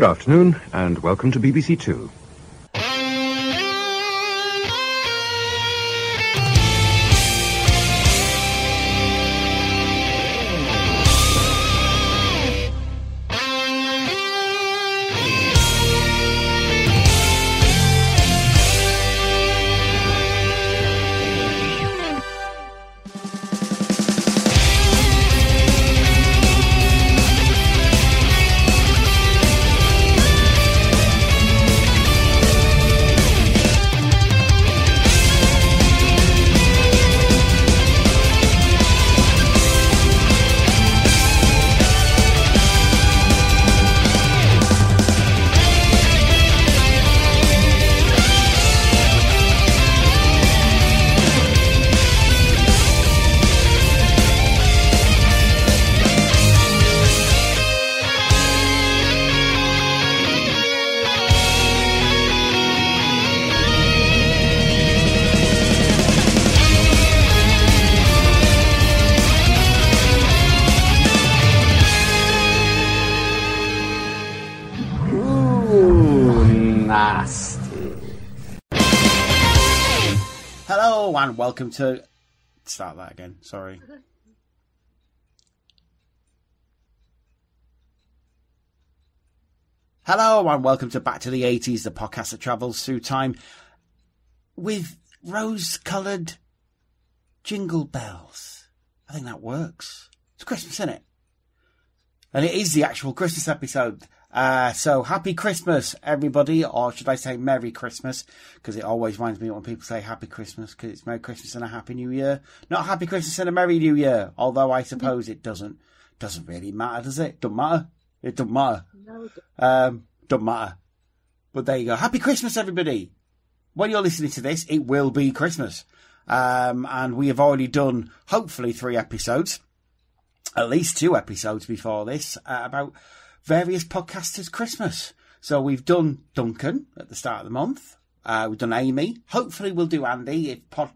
afternoon, and welcome to BBC Two. And welcome to... Start that again, sorry. Hello and welcome to Back to the 80s, the podcast that travels through time with rose-coloured jingle bells. I think that works. It's Christmas, isn't it? And it is the actual Christmas episode. So happy Christmas, everybody, or should I say Merry Christmas, because it always reminds me when people say Happy Christmas, because it's Merry Christmas and a Happy New Year. Not Happy Christmas and a Merry New Year, although I suppose it doesn't really matter, does it? Doesn't matter. It doesn't matter. No, it doesn't. Doesn't matter. But there you go. Happy Christmas, everybody. When you're listening to this, it will be Christmas. And we have already done, hopefully, 3 episodes, at least 2 episodes before this, about various podcasters' Christmas. So we've done Duncan at the start of the month. We've done Amy. Hopefully we'll do Andy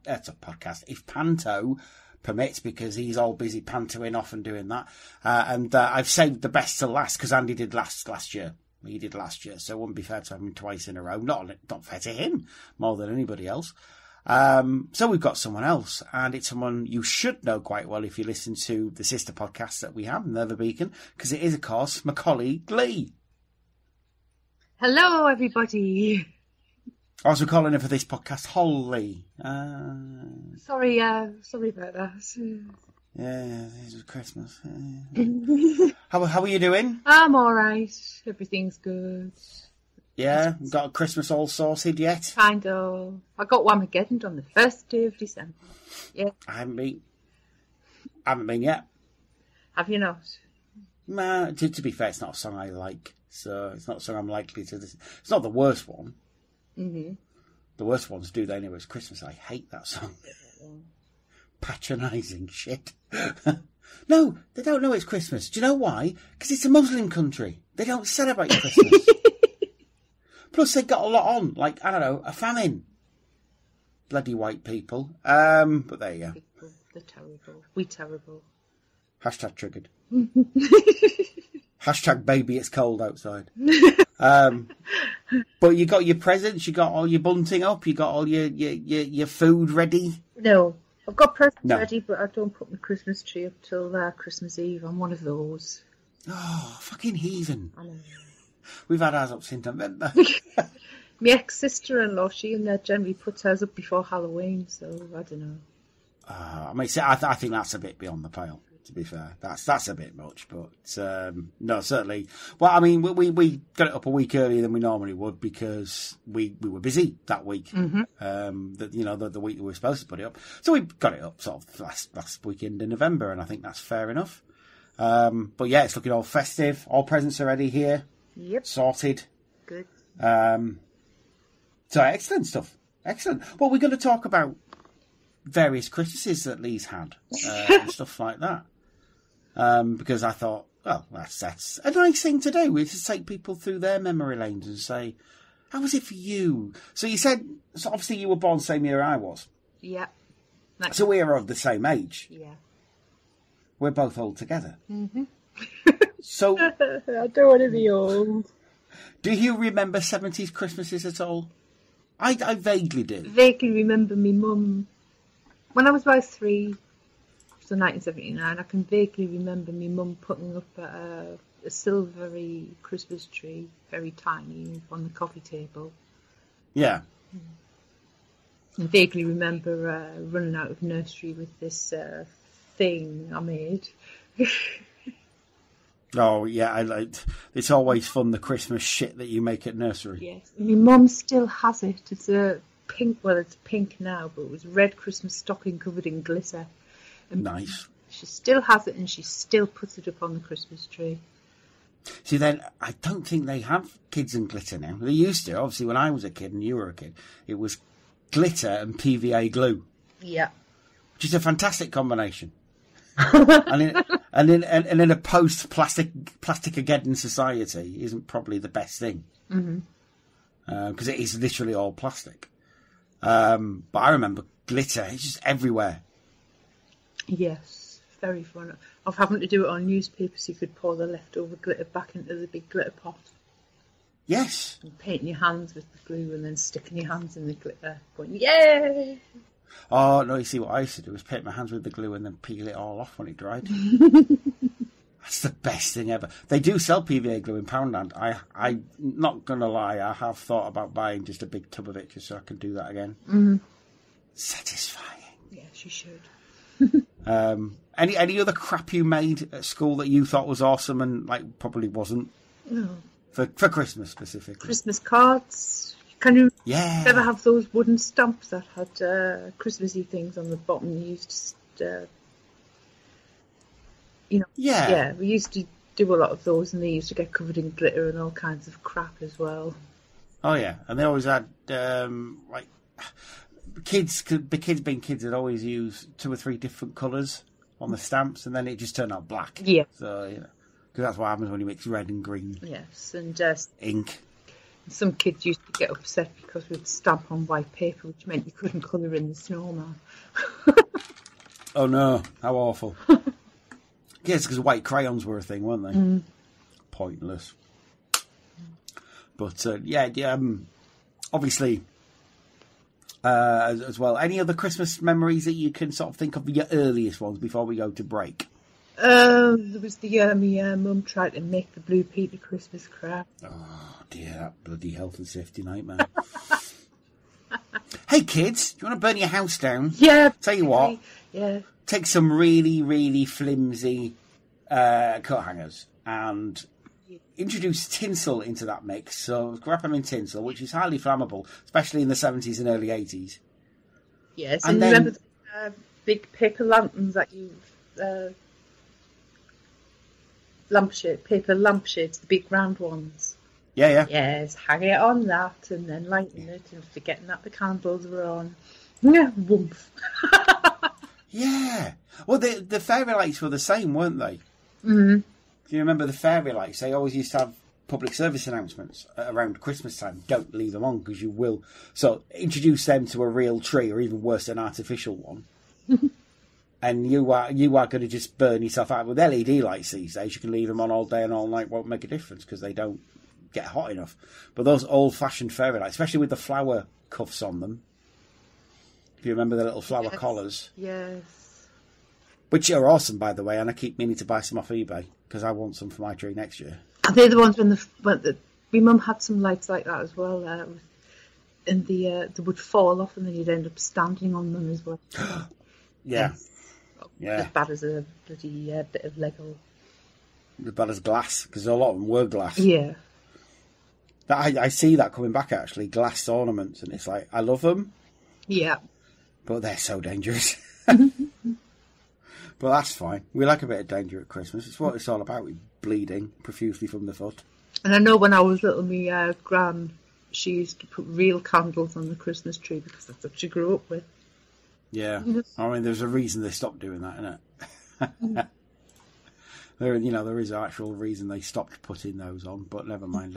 if Panto permits, because he's all busy pantoing off and doing that. And I've saved the best to last because Andy did last year. He did last year, so it wouldn't be fair to have him twice in a row. Not fair to him more than anybody else. So we've got someone else, and it's someone you should know quite well if you listen to the sister podcast that we have, Nerva Beacon, because it is, of course, my colleague Lee. Hello, everybody. I was calling her for this podcast Hol-Leigh. Sorry about that. Yeah, this is Christmas. How are you doing? I'm all right. Everything's good. Yeah, got a Christmas all sorted yet? Kind of. I got Whamageddon on the 1st day of December. Yeah. I haven't been yet. Have you not? Nah, to be fair, it's not a song I like, so it's not a song I'm likely to listen. It's not the worst one. Mm-hmm. The worst ones do they anyway. It's Christmas. I hate that song. Patronising shit. No, they don't know it's Christmas. Do you know why? Because it's a Muslim country. They don't celebrate Christmas. Plus, they got a lot on, like, I don't know, a famine. Bloody white people. But there you go. They're terrible. We terrible. Hashtag triggered. Hashtag baby, it's cold outside. But you got your presents, you got all your bunting up, you got all your food ready. No, I've got presents ready, but I don't put my Christmas tree up till Christmas Eve. I'm one of those. Oh, fucking heathen. I know. We've had ours up since November. My ex-sister-in-law, she and that generally puts hers up before Halloween, so I don't know. I think that's a bit beyond the pale, to be fair. That's a bit much, but no, certainly. Well, I mean, we got it up a week earlier than we normally would because we were busy that week. Mm-hmm. The week we were supposed to put it up. So we got it up sort of last weekend in November, and I think that's fair enough. But yeah, it's looking all festive. All presents are ready here. Yep. Sorted. Good. So excellent stuff. Excellent. Well, we're going to talk about various Christmases that Lee's had and stuff like that. Because I thought, well, that's a nice thing to do. We just take people through their memory lanes and say, how was it for you? So you said, so obviously you were born the same year I was. Yeah. So we're of the same age. Yeah. We're both old together. Mm-hmm. So I don't want to be old. Do you remember 70s Christmases at all? I vaguely do. Vaguely remember me mum, when I was about 3, so 1979, I can vaguely remember me mum putting up a silvery Christmas tree, very tiny, on the coffee table. Yeah. I vaguely remember running out of nursery with this thing I made. Oh, yeah, it's always fun, the Christmas shit that you make at nursery. Yes, my mum still has it. It's a pink, well, it's pink now, but it was red Christmas stocking covered in glitter. And nice. She still has it, and she still puts it up on the Christmas tree. See, then, I don't think they have kids and glitter now. They used to, obviously, when I was a kid and you were a kid. It was glitter and PVA glue. Yeah. Which is a fantastic combination. and in a post-plastic-ageddon society isn't probably the best thing. Because it is literally all plastic. But I remember glitter, it's just everywhere. Yes, very fun. Of having to do it on newspaper so you could pour the leftover glitter back into the big glitter pot. Yes. And painting your hands with the glue and then sticking your hands in the glitter, going, yay! Oh, no, you see, what I used to do was paint my hands with the glue and then peel it all off when it dried. That's the best thing ever. They do sell PVA glue in Poundland. I'm not going to lie, I have thought about buying just a big tub of it just so I can do that again. Mm-hmm. Satisfying. Yes, you should. Any other crap you made at school that you thought was awesome and like probably wasn't? No. For Christmas specifically. Christmas cards. Can you ever have those wooden stamps that had Christmassy things on the bottom? You used to, Yeah, we used to do a lot of those, and they used to get covered in glitter and all kinds of crap as well. Oh yeah, and they always had kids being kids would always use 2 or 3 different colours on the stamps, and then it just turned out black. Yeah. So because that's what happens when you mix red and green. Yes, and ink. Some kids used to get upset because we'd stamp on white paper, which meant you couldn't colour in the snowman. Oh no, how awful. Yes, because white crayons were a thing, weren't they? Mm. Pointless. But obviously, as well, any other Christmas memories that you can sort of think of, your earliest ones before we go to break? There was the year my mum tried to make the Blue Peter Christmas crab. Oh dear, that bloody health and safety nightmare. Hey kids, do you want to burn your house down? Yeah. Tell you what. Yeah. Take some really, really flimsy coat hangers and introduce tinsel into that mix. So wrap them in tinsel, which is highly flammable, especially in the 70s and early 80s. Yes, and then, remember the big paper lanterns that you... paper lampshades, the big round ones. Yeah. Yes, hang it on that and then lighten it and forgetting that the candles were on. Yeah, woomph. Yeah. Well, the fairy lights were the same, weren't they? Mm-hmm. Do you remember the fairy lights? They always used to have public service announcements around Christmas time. Don't leave them on because you will. So introduce them to a real tree, or even worse, an artificial one. And you are going to just burn yourself out. With LED lights these days, you can leave them on all day and all night, won't make a difference because they don't get hot enough. But those old-fashioned fairy lights, especially with the flower cuffs on them, if you remember the little flower collars. Yes. Which are awesome, by the way, and I keep meaning to buy some off eBay because I want some for my tree next year. Are they the ones when my mum had some lights like that as well, and they would fall off and then you'd end up standing on them as well. Yeah. Yeah. As bad as a bloody bit of Lego. As bad as glass, because a lot of them were glass. Yeah. I see that coming back, actually, glass ornaments, and it's like, I love them. Yeah. But they're so dangerous. But that's fine. We like a bit of danger at Christmas. It's what it's all about, with bleeding profusely from the foot. And I know when I was little, my gran, she used to put real candles on the Christmas tree because that's what she grew up with. Yeah. I mean, there's a reason they stopped doing that, isn't it? There is an actual reason they stopped putting those on, but never mind,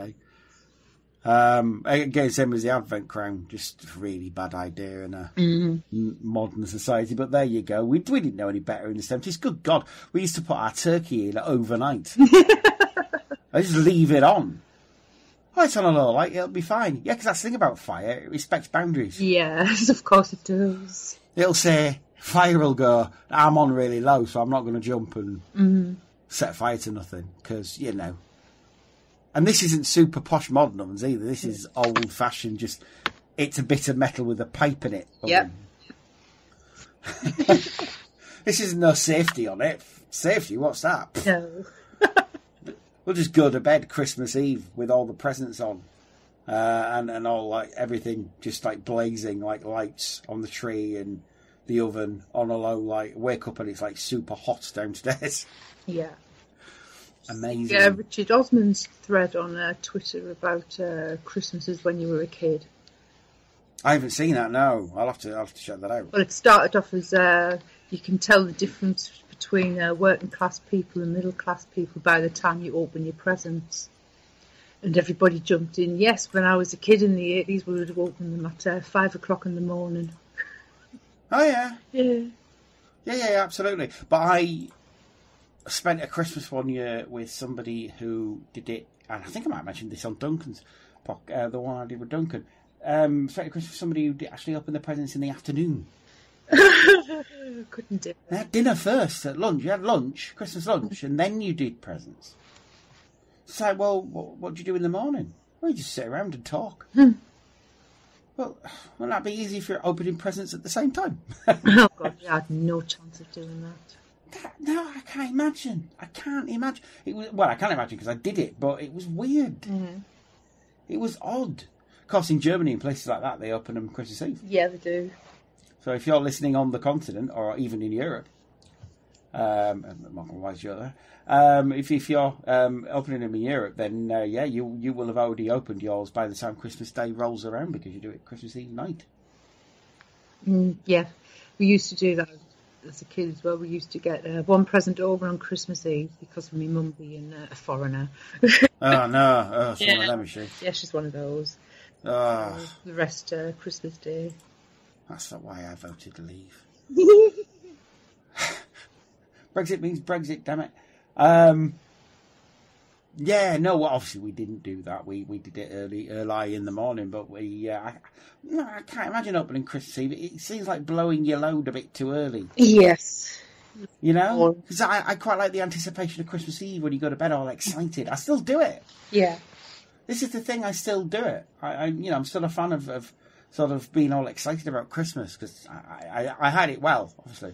Again, same as the Advent crown, just a really bad idea in a modern society. But there you go. We didn't know any better in the 70s. Good God, we used to put our turkey in overnight. I just leave it on. Oh, it's on a low light, it'll be fine. Yeah, because that's the thing about fire, it respects boundaries. Yes, of course it does. It'll say, fire will go, I'm on really low, so I'm not going to jump and set fire to nothing, because, you know. And this isn't super posh modern ovens either. This is old-fashioned, just, it's a bit of metal with a pipe in it. Yep. This isn't no safety on it. Safety, what's that? No. We'll just go to bed Christmas Eve with all the presents on. And all, like, everything just, like, blazing, like lights on the tree and the oven on a low light. Wake up and it's, like, super hot downstairs. Yeah. Amazing. Yeah, Richard Osman's thread on Twitter about Christmases when you were a kid. I haven't seen that, no. I'll have to check that out. Well, it started off as you can tell the difference between working class people and middle class people by the time you open your presents. And everybody jumped in. Yes, when I was a kid in the 80s, we would have opened them at 5 o'clock in the morning. Oh, yeah. Yeah. Yeah, absolutely. But I spent a Christmas one year with somebody who did it, and I think I might have mentioned this on Duncan's podcast, the one I did with Duncan. Spent a Christmas with somebody who actually opened the presents in the afternoon. Couldn't do it. They had dinner first at lunch. You had lunch, Christmas lunch, and then you did presents. It's like, well, what do you do in the morning? Well, you just sit around and talk. Well, wouldn't that be easy if you're opening presents at the same time? Oh, God, I had no chance of doing that. No, I can't imagine. I can't imagine. I can't imagine because I did it, but it was weird. Mm-hmm. It was odd. Of course, in Germany and places like that, they open them Christmas Eve. Yeah, they do. So if you're listening on the continent, or even in Europe, I'm not going to you're there. If you're opening them in Europe, then you will have already opened yours by the time Christmas Day rolls around because you do it Christmas Eve night. Yeah, we used to do that as a kid as well. We used to get one present over on Christmas Eve because of my mum being a foreigner. Oh no, it's one of them, is she? Yeah, she's one of those. The rest Christmas Day. That's not why I voted to leave. Brexit means Brexit, damn it. Obviously we didn't do that. We did it early in the morning, but I can't imagine opening Christmas Eve. It seems like blowing your load a bit too early. Yes. You know? Because I quite like the anticipation of Christmas Eve when you go to bed all excited. I still do it. Yeah. This is the thing, I still do it. I'm still a fan of sort of being all excited about Christmas because I had it well, obviously.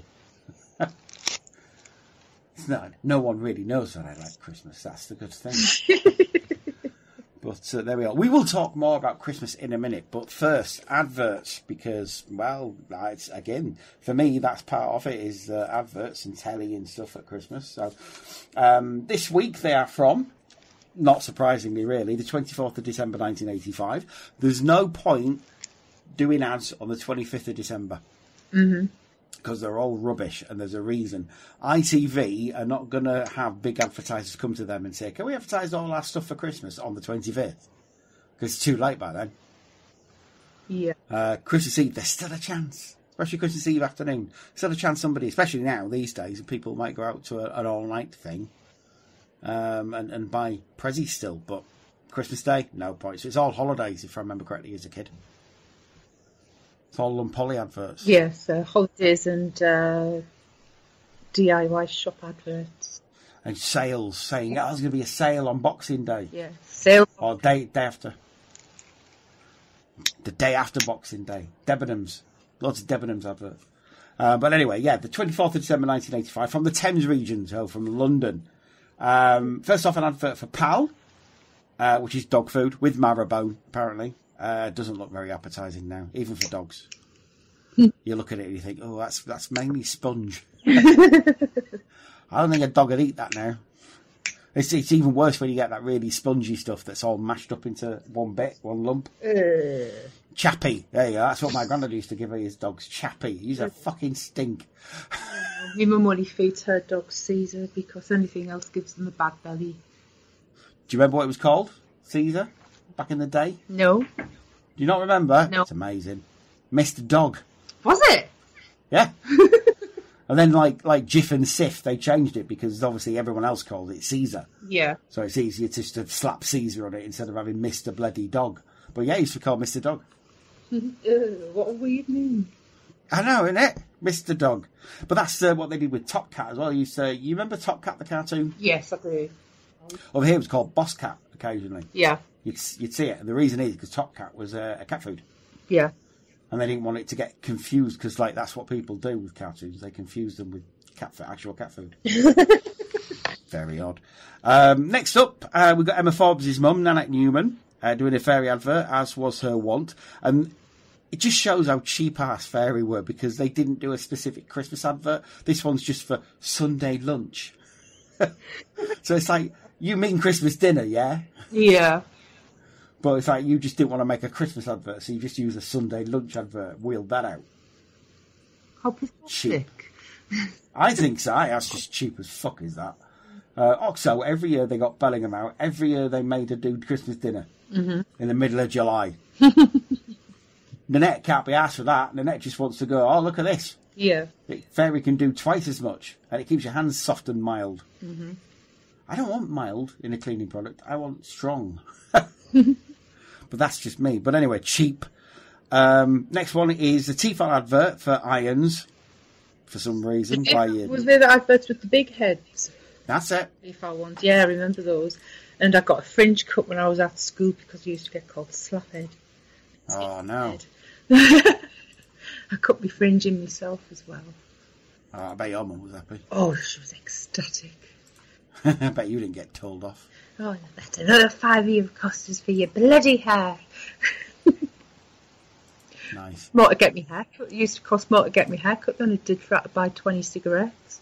No one really knows that I like Christmas. That's the good thing. But there we are. We will talk more about Christmas in a minute. But first, adverts, because, well, it's, again, for me, that's part of it, is adverts and telly and stuff at Christmas. So this week they are from, not surprisingly really, the 24th of December 1985. There's no point doing ads on the 25th of December. Mm-hmm. Because they're all rubbish, and there's a reason. ITV are not going to have big advertisers come to them and say, can we advertise all our stuff for Christmas on the 25th? Because it's too late by then. Yeah. Christmas Eve, there's still a chance. Especially Christmas Eve afternoon. Still a chance somebody, especially now, these days, people might go out to an all-night thing and buy pressies still. But Christmas Day, no point. So it's all holidays, if I remember correctly, as a kid. It's all Polly adverts. Yes, holidays and DIY shop adverts. And sales, saying, there's going to be a sale on Boxing Day. Yeah, sale. Or day after. The day after Boxing Day. Debenhams. Lots of Debenhams adverts. But anyway, the 24th of December 1985, from the Thames region, so from London. First off, an advert for Pal, which is dog food, with marrowbone, apparently. Doesn't look very appetising now, even for dogs. You look at it and you think, oh, that's mainly sponge. I don't think a dog would eat that now. It's even worse when you get that really spongy stuff that's all mashed up into one lump. Chappy. There you go. That's what my granddad used to give his dogs. Chappy. He's a fucking stink. My mum only feeds her dogs Caesar because anything else gives them a bad belly. Do you remember what it was called? Caesar? Back in the day? No. Do you not remember? No. It's amazing. Mr. Dog. Was it? Yeah. And then like Jif and Sif, they changed it because obviously everyone else called it Caesar. Yeah. So it's easier just to slap Caesar on it instead of having Mr. Bloody Dog. But yeah, he used to call Mr. Dog. What a weird name. I know, innit? Mr. Dog. But that's what they did with Top Cat as well. You remember Top Cat, the cartoon? Yes, I do. Over here it was called Boss Cat occasionally. Yeah. You'd see it. And the reason is because Top Cat was a cat food. Yeah. And they didn't want it to get confused because, like, that's what people do with cartoons. They confuse them with actual cat food. Very odd. Next up, we've got Emma Forbes' mum, Nanette Newman, doing a fairy advert, as was her wont. And it just shows how cheap-ass fairy were because they didn't do a specific Christmas advert. This one's just for Sunday lunch. So it's like, you mean Christmas dinner, yeah? Yeah. But it's like you just didn't want to make a Christmas advert, so you just use a Sunday lunch advert, wheeled that out. How pathetic. I think so. That's just cheap as fuck, is that? Oxo, every year they got Bellingham out. Every year they made a dude Christmas dinner in the middle of July. Nanette can't be asked for that. Nanette just wants to go, oh, look at this. Yeah. Fairy can do twice as much, and it keeps your hands soft and mild. Mm-hmm. I don't want mild in a cleaning product. I want strong. But that's just me. But anyway, cheap. Next one is the Tefal advert for irons. For some reason. Was there the adverts with the big heads? That's it. Tefal ones. Yeah, I remember those. And I got a fringe cut when I was at school because I used to get called Slaphead. Oh, no. I cut my fringe in myself as well. Oh, I bet your mum was happy. Oh, she was ecstatic. I bet you didn't get told off. Oh, that's another 5 year costs for your bloody hair. Nice. More to get me haircut. It used to cost more to get me haircut than it did for to buy 20 cigarettes.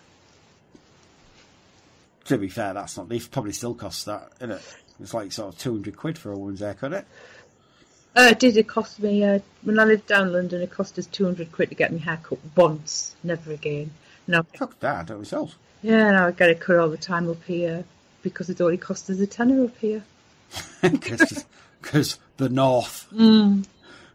To be fair, that's not. They probably still cost that, isn't it? It's like sort of 200 quid for a woman's haircut, isn't it? It cost me, when I lived down London, it cost us 200 quid to get me haircut once, never again. Now, fuck that, do it myself. Yeah, now I get it cut all the time up here because it only cost us a tenner up here. Because the north. Mm.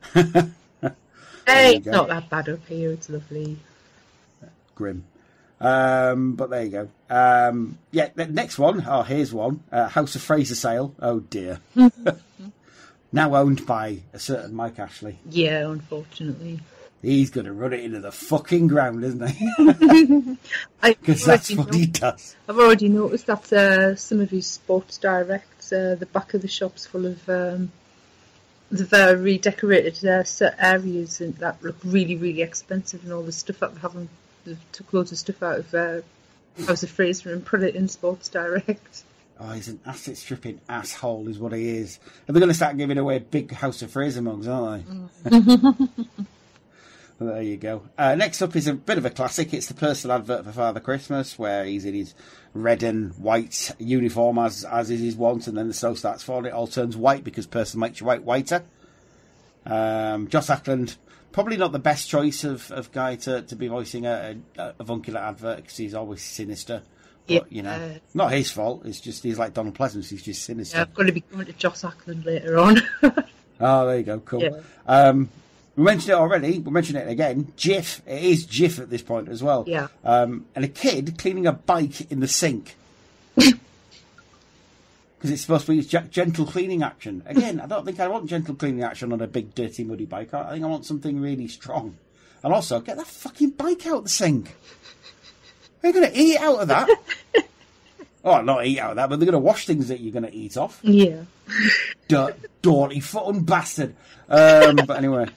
Hey, it's not that bad up here, it's lovely. Grim. But there you go. Yeah, the next one. Oh, here's one. House of Fraser sale. Oh, dear. Now owned by a certain Mike Ashley. Yeah, unfortunately. He's going to run it into the fucking ground, isn't he? Because that's what he does. I've already noticed that some of his Sports Directs, the back of the shop's full of the redecorated areas and that look really, really expensive, and all the stuff that they took loads of stuff out of House of Fraser and put it in Sports Direct. Oh, he's an asset-stripping asshole is what he is. And they're going to start giving away big House of Fraser mugs, aren't they? Well, there you go. Next up is a bit of a classic. It's the personal advert for Father Christmas, where he's in his red and white uniform, as is his wont, and then the snow starts falling. It all turns white because person makes your white whiter. Joss Ackland, probably not the best choice of guy to be voicing a avuncular advert because he's always sinister. But, you know, not his fault. It's just he's like Donald Pleasance. He's just sinister. Yeah, I've got to be coming to Joss Ackland later on. Oh, there you go. Cool. Yeah. We mentioned it already. We'll mention it again. Jif. It is Jif at this point as well. Yeah. And a kid cleaning a bike in the sink. Because it's supposed to be gentle cleaning action. Again, I don't think I want gentle cleaning action on a big, dirty, muddy bike. I think I want something really strong. And also, get that fucking bike out of the sink. They're going to eat out of that. Oh, not eat out of that, but they're going to wash things that you're going to eat off. Yeah. Dirty fucking bastard. But anyway.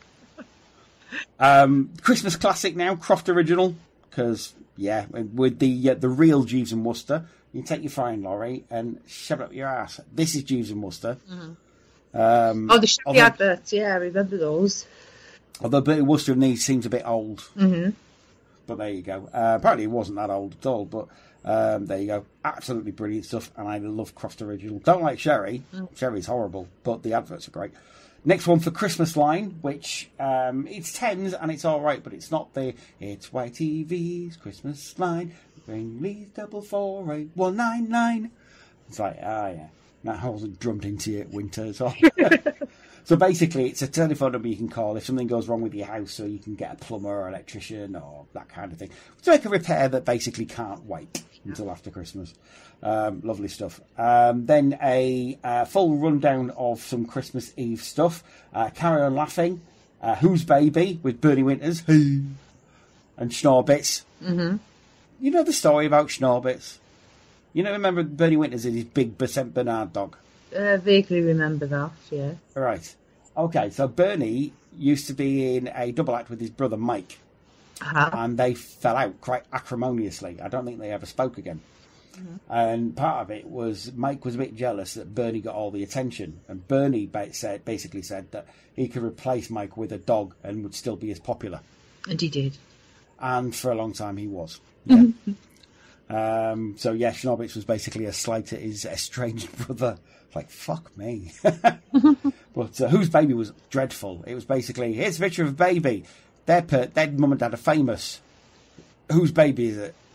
Christmas classic now, Croft Original. Because, yeah, with the real Jeeves and Wooster, you take your frying lorry and shove it up your ass. This is Jeeves and Wooster. Mm-hmm. The Chevy adverts, yeah, I remember those. Although Bertie Wooster in these seems a bit old. Mm-hmm. But there you go. Apparently it wasn't that old at all, but there you go. Absolutely brilliant stuff, and I love Croft Original. Don't like Sherry. Sherry's horrible, but the adverts are great. Next one for Christmas line, which it's tens and it's all right, but it's not the It's YTV's Christmas line. Bring me 448-199. It's like, yeah. That wasn't drummed into you at winter. So. So basically, it's a telephone number you can call if something goes wrong with your house, so you can get a plumber or electrician or that kind of thing to make a repair that basically can't wait until after Christmas. Lovely stuff. Then a full rundown of some Christmas Eve stuff. Carry On Laughing. Who's Baby with Bernie Winters. Hey. And Schnorbits. Mm-hmm. You know the story about Schnorbits? You know, remember Bernie Winters and his big St Bernard dog? Vaguely remember that, yeah. Right. Okay, so Bernie used to be in a double act with his brother Mike. Uh-huh. And they fell out quite acrimoniously. I don't think they ever spoke again. Mm-hmm. And part of it was Mike was a bit jealous that Bernie got all the attention. And Bernie basically said that he could replace Mike with a dog and would still be as popular. And he did. And for a long time he was. Yeah. So yeah, Schnorbits was basically a slight at his estranged brother. Like, fuck me. But Whose Baby was dreadful. It was basically, here's a picture of a baby. Their mum and dad are famous. Whose baby is it?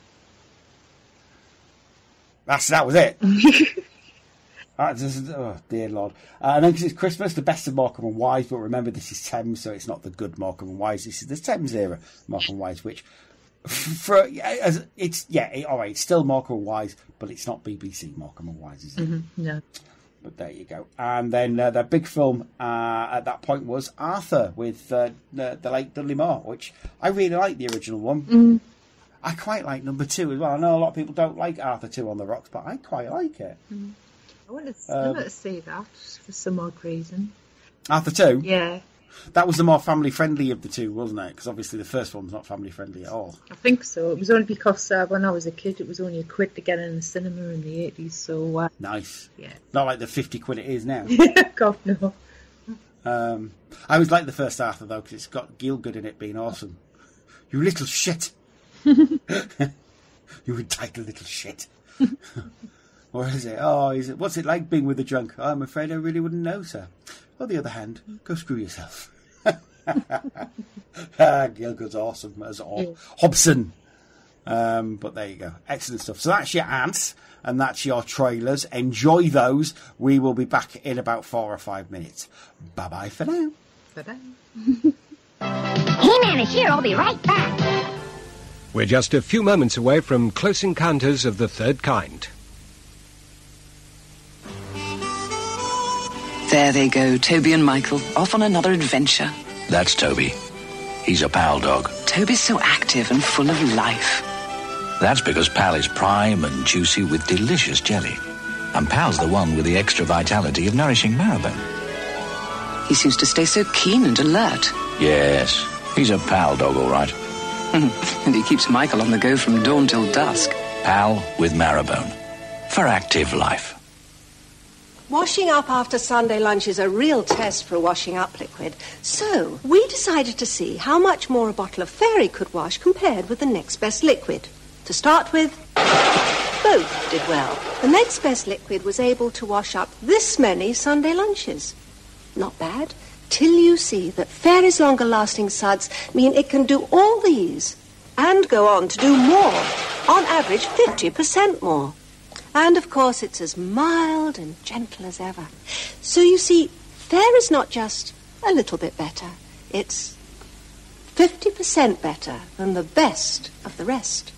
That was it. Oh, dear Lord. And then because it's Christmas, the best of Morecambe and Wise, but remember this is Thames, so it's not the good Morecambe and Wise. This is the Thames era Morecambe and Wise, which it's still Morecambe and Wise, but it's not BBC Morecambe and Wise, is it? Mm-hmm. No. But there you go. And then their big film at that point was Arthur with the late Dudley Moore, which I really like the original one. Mm. I quite like number 2 as well. I know a lot of people don't like Arthur 2 on the Rocks, but I quite like it. Mm. I want to see that for some odd reason. Arthur 2? Yeah. That was the more family-friendly of the two, wasn't it? Because obviously the first one was not family-friendly at all. I think so. It was only because when I was a kid, it was only £1 to get in the cinema in the 80s. So nice. Yeah. Not like the 50 quid it is now. God, no. I always liked the first Arthur, though, because it's got Gielgud in it being awesome. You little shit. You entitled little shit. Or is it? Oh, is it? What's it like being with a drunk? Oh, I'm afraid I really wouldn't know, sir. On the other hand, go screw yourself. Gielgud's awesome as Hobson. But there you go. Excellent stuff. So that's your ants and that's your trailers. Enjoy those. We will be back in about 4 or 5 minutes. Bye-bye for now. Bye-bye. He-Man is here. I'll be right back. We're just a few moments away from Close Encounters of the Third Kind. There they go, Toby and Michael, off on another adventure. That's Toby. He's a pal dog. Toby's so active and full of life. That's because Pal is prime and juicy with delicious jelly. And Pal's the one with the extra vitality of nourishing marrowbone. He seems to stay so keen and alert. Yes, he's a pal dog, all right. And he keeps Michael on the go from dawn till dusk. Pal with marrowbone. For active life. Washing up after Sunday lunch is a real test for a washing up liquid. So, we decided to see how much more a bottle of Fairy could wash compared with the next best liquid. To start with, both did well. The next best liquid was able to wash up this many Sunday lunches. Not bad, till you see that Fairy's longer-lasting suds mean it can do all these and go on to do more, on average 50% more. And, of course, it's as mild and gentle as ever. So, you see, Fairy's not just a little bit better. It's 50% better than the best of the rest.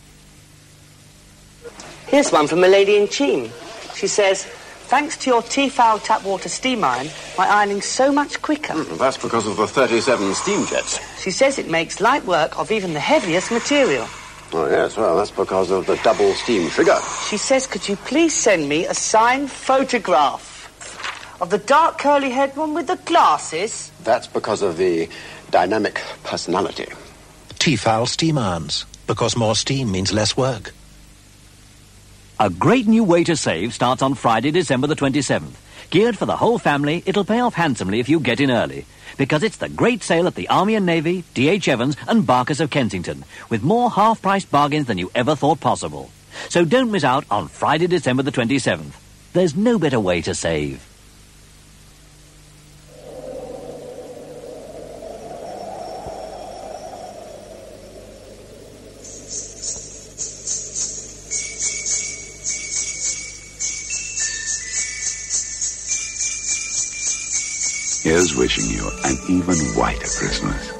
Here's one from a lady in Cheam. She says, thanks to your Tefal tap water steam iron, my ironing's so much quicker. That's because of the 37 steam jets. She says it makes light work of even the heaviest material. Oh, yes, well, that's because of the double steam trigger. She says, could you please send me a signed photograph of the dark curly-haired one with the glasses? That's because of the dynamic personality. Tefal steam irons, because more steam means less work. A great new way to save starts on Friday, December the 27th. Geared for the whole family, it'll pay off handsomely if you get in early. Because it's the great sale at the Army and Navy, D.H. Evans and Barkers of Kensington, with more half-price bargains than you ever thought possible. So don't miss out on Friday, December the 27th. There's no better way to save. Here's wishing you an even whiter Christmas.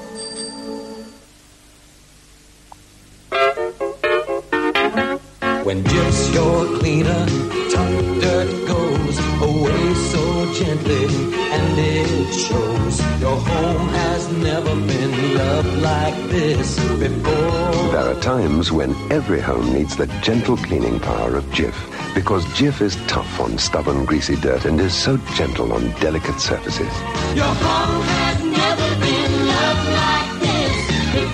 When Jeff's your cleaner, tough dirt goes away so gently, and it shows. Your home has never been loved like this before. There are times when every home needs the gentle cleaning power of Jif, because Jif is tough on stubborn, greasy dirt and is so gentle on delicate surfaces. Your home has never been loved like this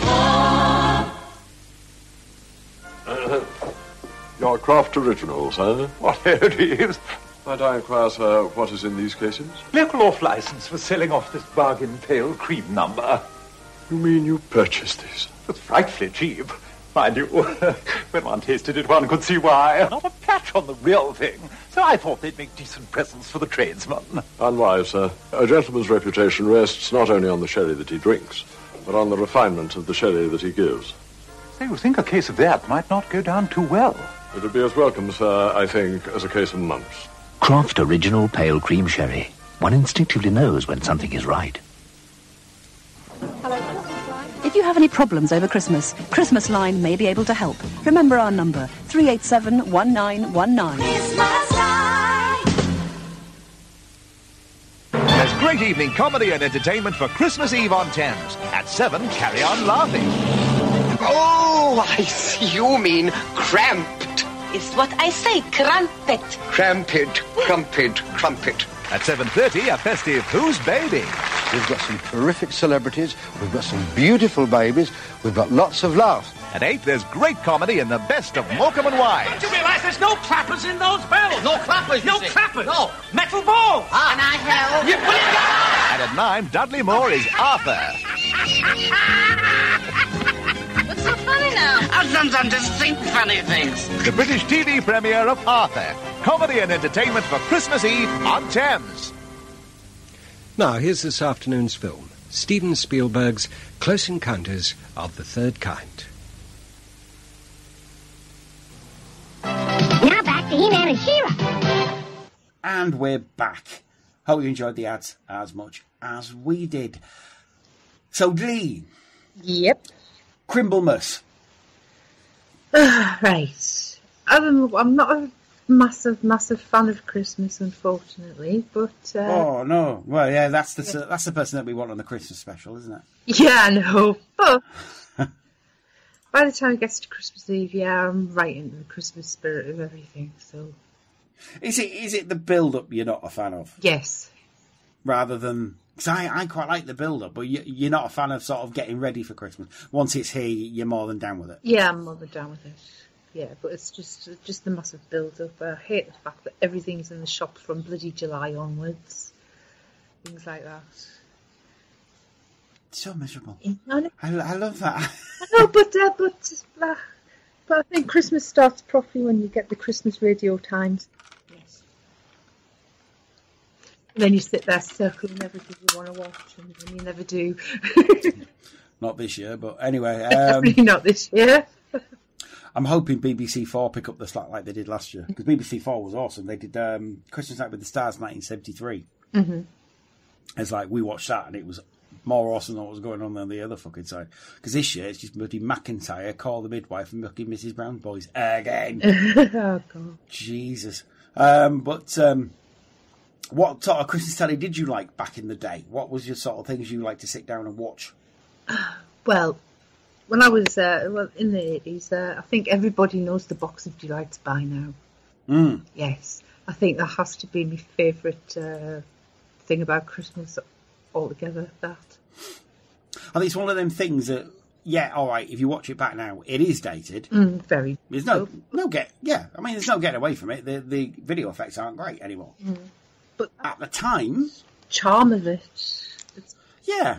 before. Your craft originals, huh? What oddities. Might I inquire, sir, what is in these cases? Local off license for selling off this bargain pale cream number. You mean you purchased these? It's frightfully cheap. Mind you, when one tasted it, one could see why. Not a patch on the real thing. So I thought they'd make decent presents for the tradesman. Unwise, sir. A gentleman's reputation rests not only on the sherry that he drinks, but on the refinement of the sherry that he gives. So you think a case of that might not go down too well? It would be as welcome, sir, I think, as a case of mumps. Craft Original Pale Cream Sherry. One instinctively knows when something is right. If you have any problems over Christmas, Christmas Line may be able to help. Remember our number, 387-1919. Christmas Line! There's great evening comedy and entertainment for Christmas Eve on Thames. At 7, carry on laughing. Oh, I see you mean cramped. Is what I say, crumpet. Cramped, crumpet, crumpet. At 7:30, a festive Who's Baby? We've got some terrific celebrities, we've got some beautiful babies, we've got lots of laughs. At 8, there's great comedy in the best of Morecambe and Wise. Don't you realise there's no clappers in those bells? No clappers, No clappers. No. Metal balls. Ah. And I held. You put it down. And at 9, Dudley Moore is Arthur. What's so funny now? I've done some distinct funny things. The British TV premiere of Arthur. Comedy and entertainment for Christmas Eve on Thames. Now, here's this afternoon's film, Steven Spielberg's Close Encounters of the Third Kind. Now back to He-Man and She-Ra. And we're back. Hope you enjoyed the ads as much as we did. So, Lee. Yep. Crimblemas. Right. I'm not a massive fan of Christmas, unfortunately, but... oh, no. Well, yeah, that's the person that we want on the Christmas special, isn't it? Yeah, I know. But by the time it gets to Christmas Eve, yeah, I'm right into the Christmas spirit of everything, so... Is it the build-up you're not a fan of? Yes. Rather than... Because I quite like the build-up, but you're not a fan of sort of getting ready for Christmas. Once it's here, you're more than down with it. Yeah, I'm more than down with it. Yeah, but it's just the massive build-up. I hate the fact that everything's in the shops from bloody July onwards. Things like that. So miserable. I love that. I know, but I think Christmas starts properly when you get the Christmas radio times. Yes. And then you sit there circling everything you want to watch, and you never do. Not this year, but anyway. Definitely not this year. I'm hoping BBC 4 pick up the slack like they did last year, because BBC 4 was awesome. They did Christmas Night with the Stars 1973. Mm-hmm. It's like, we watched that and it was more awesome than what was going on than the other fucking side. Because this year it's just bloody McIntyre, Call the Midwife, and fucking Mrs. Brown Boys again. Oh, God. Jesus. What sort of Christmas telly did you like back in the day? What was your sort of things you like to sit down and watch? Well, when I was in the 80s, I think everybody knows the Box of Delights by now. Mm. Yes, I think that has to be my favourite thing about Christmas altogether. That I think it's one of them things that, yeah, all right, if you watch it back now, it is dated. Very. There's no there's no getting away from it. The video effects aren't great anymore. But at the time, charm of it. Yeah.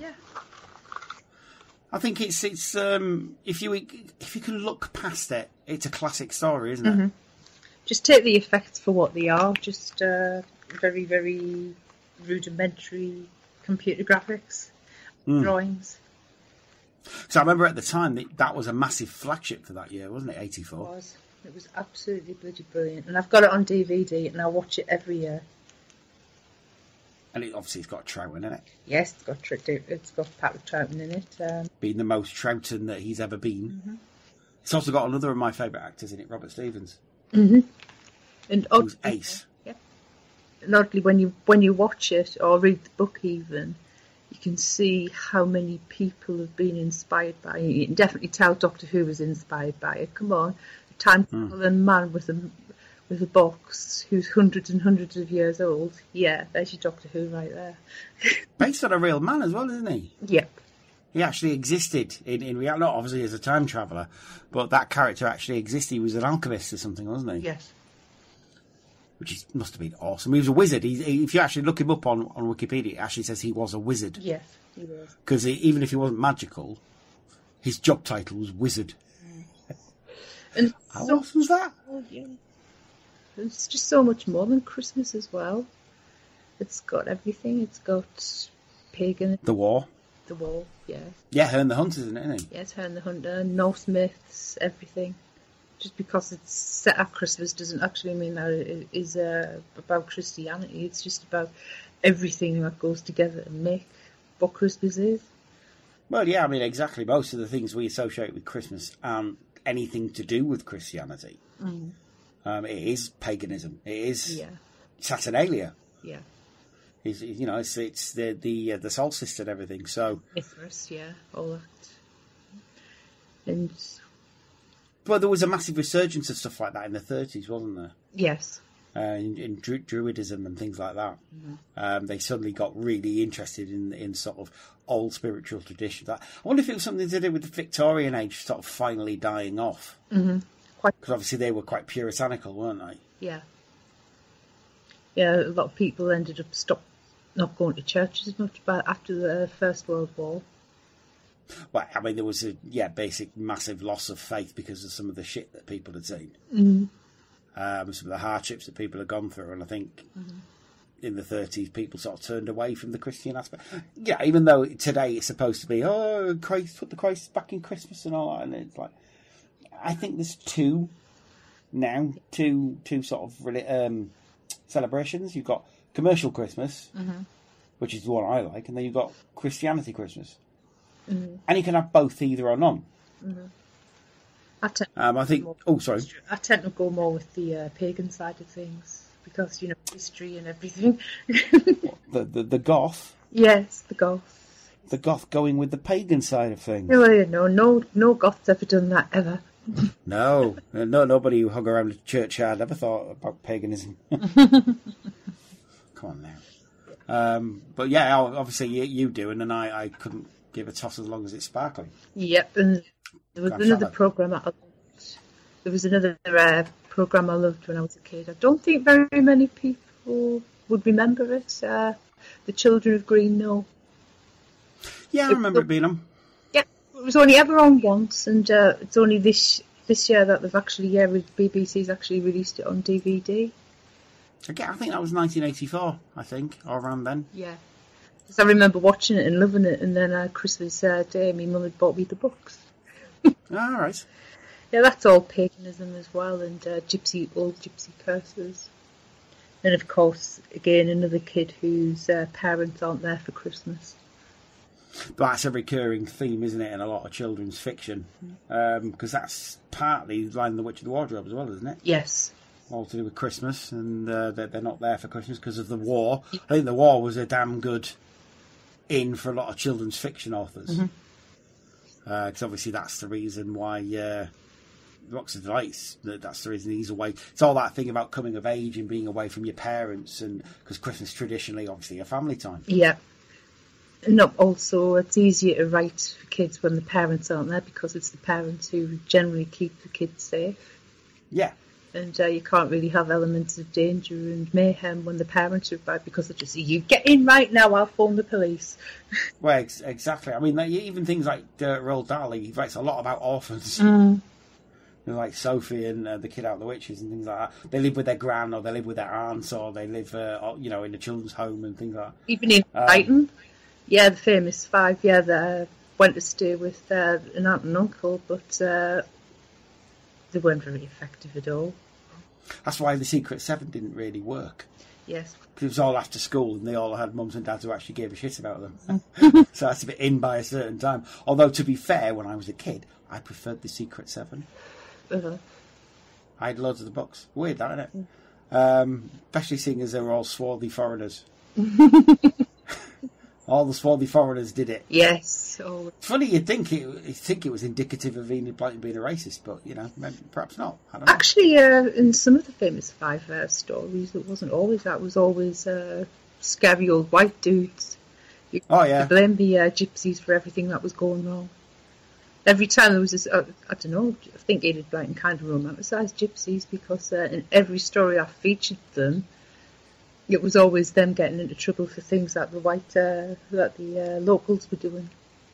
I think it's if you can look past it, it's a classic story, isn't it? Mm-hmm. Just take the effects for what they are. Just very, very rudimentary computer graphics, drawings. So I remember at the time that was a massive flagship for that year, wasn't it? 84. It was absolutely bloody brilliant, and I've got it on DVD, and I watch it every year. And obviously it's got Troughton in it. Yes, it's got Patrick Troughton in it. Being the most Troughton that he's ever been. Mm-hmm. It's also got another of my favourite actors in it, Robert Stephens. Mm-hmm. And who's ace. Yeah. And oddly, when you watch it or read the book even, you can see how many people have been inspired by it. You can definitely tell Doctor Who was inspired by it. Come on, a time-travelling man with a box who's hundreds and hundreds of years old. Yeah, there's your Doctor Who right there. Based on a real man as well, isn't he? Yep. He actually existed in reality, not obviously as a time traveller, but that character actually existed. He was an alchemist or something, wasn't he? Yes. Which must have been awesome. He was a wizard. If you actually look him up on Wikipedia, it actually says he was a wizard. Yes, he was. Because even if he wasn't magical, his job title was wizard. And how awesome was that? Oh, yeah. It's just so much more than Christmas as well. It's got everything. It's got pagan. The war. The war, yeah. Yeah, Herne the Hunter, isn't it, isn't he? Yes, Herne the Hunter, Norse myths, everything. Just because it's set at Christmas doesn't actually mean that it is about Christianity. It's just about everything that goes together to make what Christmas is. Well, yeah, I mean, exactly. Most of the things we associate with Christmas aren't anything to do with Christianity. Mm. It is paganism. It is yeah. Saturnalia. Yeah. It's the solstice and everything. So Mithras, yeah, all that. And well, there was a massive resurgence of stuff like that in the 30s, wasn't there? Yes. In Druidism and things like that. Mm-hmm. They suddenly got really interested in sort of old spiritual traditions. I wonder if it was something to do with the Victorian age sort of finally dying off. Mm-hmm. Because obviously they were quite puritanical, weren't they? Yeah. Yeah, a lot of people ended up not going to church as much after the First World War. Well, I mean, there was a basic massive loss of faith because of some of the shit that people had seen. Mm-hmm. Some of the hardships that people had gone through, and I think in the 30s people sort of turned away from the Christian aspect. Yeah, even though today it's supposed to be, oh, Christ, put the Christ back in Christmas and all that, and it's like, I think there's two sort of really, celebrations. You've got commercial Christmas, which is the one I like, and then you've got Christianity Christmas. Mm-hmm. And you can have both, either or none. Mm-hmm. I think. Oh, sorry. I tend to go more with the pagan side of things because history and everything. the goth. Yes, the goth. The goth going with the pagan side of things. No goth's ever done that ever. No, nobody who hung around the churchyard ever thought about paganism. Come on now. But yeah, obviously you do, and then I couldn't give a toss as long as it's sparkling. Yep, and there was another programme I loved. There was another programme I loved when I was a kid. I don't think very many people would remember it. The Children of Green Know. Yeah, I remember it being on. Yeah, it was only ever on once, and it's only this year that they've actually, BBC's actually released it on DVD. Again, I think that was 1984, I think, or around then. Yeah. Because I remember watching it and loving it, and then Christmas Day, my mum had bought me the books. All right. Yeah, that's all paganism as well, and old gypsy curses. And of course, again, another kid whose parents aren't there for Christmas. That's a recurring theme, isn't it, in a lot of children's fiction? Because that's partly Lion, the Witch of the Wardrobe as well, isn't it? Yes. All to do with Christmas, and they're not there for Christmas because of the war. I think the war was a damn good in for a lot of children's fiction authors. Because obviously that's the reason why Rocks of Delights, that's the reason he's away. It's all that thing about coming of age and being away from your parents, and because Christmas traditionally, obviously, a family time. Yeah. And also, it's easier to write for kids when the parents aren't there because it's the parents who generally keep the kids safe. Yeah. And you can't really have elements of danger and mayhem when the parents are about because they just say, you get in right now, I'll phone the police. Well, exactly. I mean, even things like Roald Dahl, he writes a lot about orphans. Like Sophie and the Kid Out of the Witches and things like that. They live with their gran, or they live with their aunts, or they live, in a children's home and things like that. Even in Brighton. Yeah, the famous five, that went to stay with an aunt and uncle, but they weren't very effective at all. That's why the Secret Seven didn't really work. Yes. Because it was all after school, and they all had mums and dads who actually gave a shit about them. So I had to be in by a certain time. Although, to be fair, when I was a kid, I preferred The Secret Seven. I had loads of the books. Weird, that, isn't it? Especially seeing as they were all swarthy foreigners. All the swarthy foreigners did it. Yes. It's funny, you'd think it was indicative of Enid Blyton being a racist, but, you know, maybe, perhaps not. I don't know. Actually, in some of the famous Five stories, it wasn't always that. It was always scary old white dudes. You blame the gypsies for everything that was going wrong. Every time there was this, I don't know, I think Enid Blyton kind of romanticised gypsies because in every story I featured them, it was always them getting into trouble for things that the locals were doing.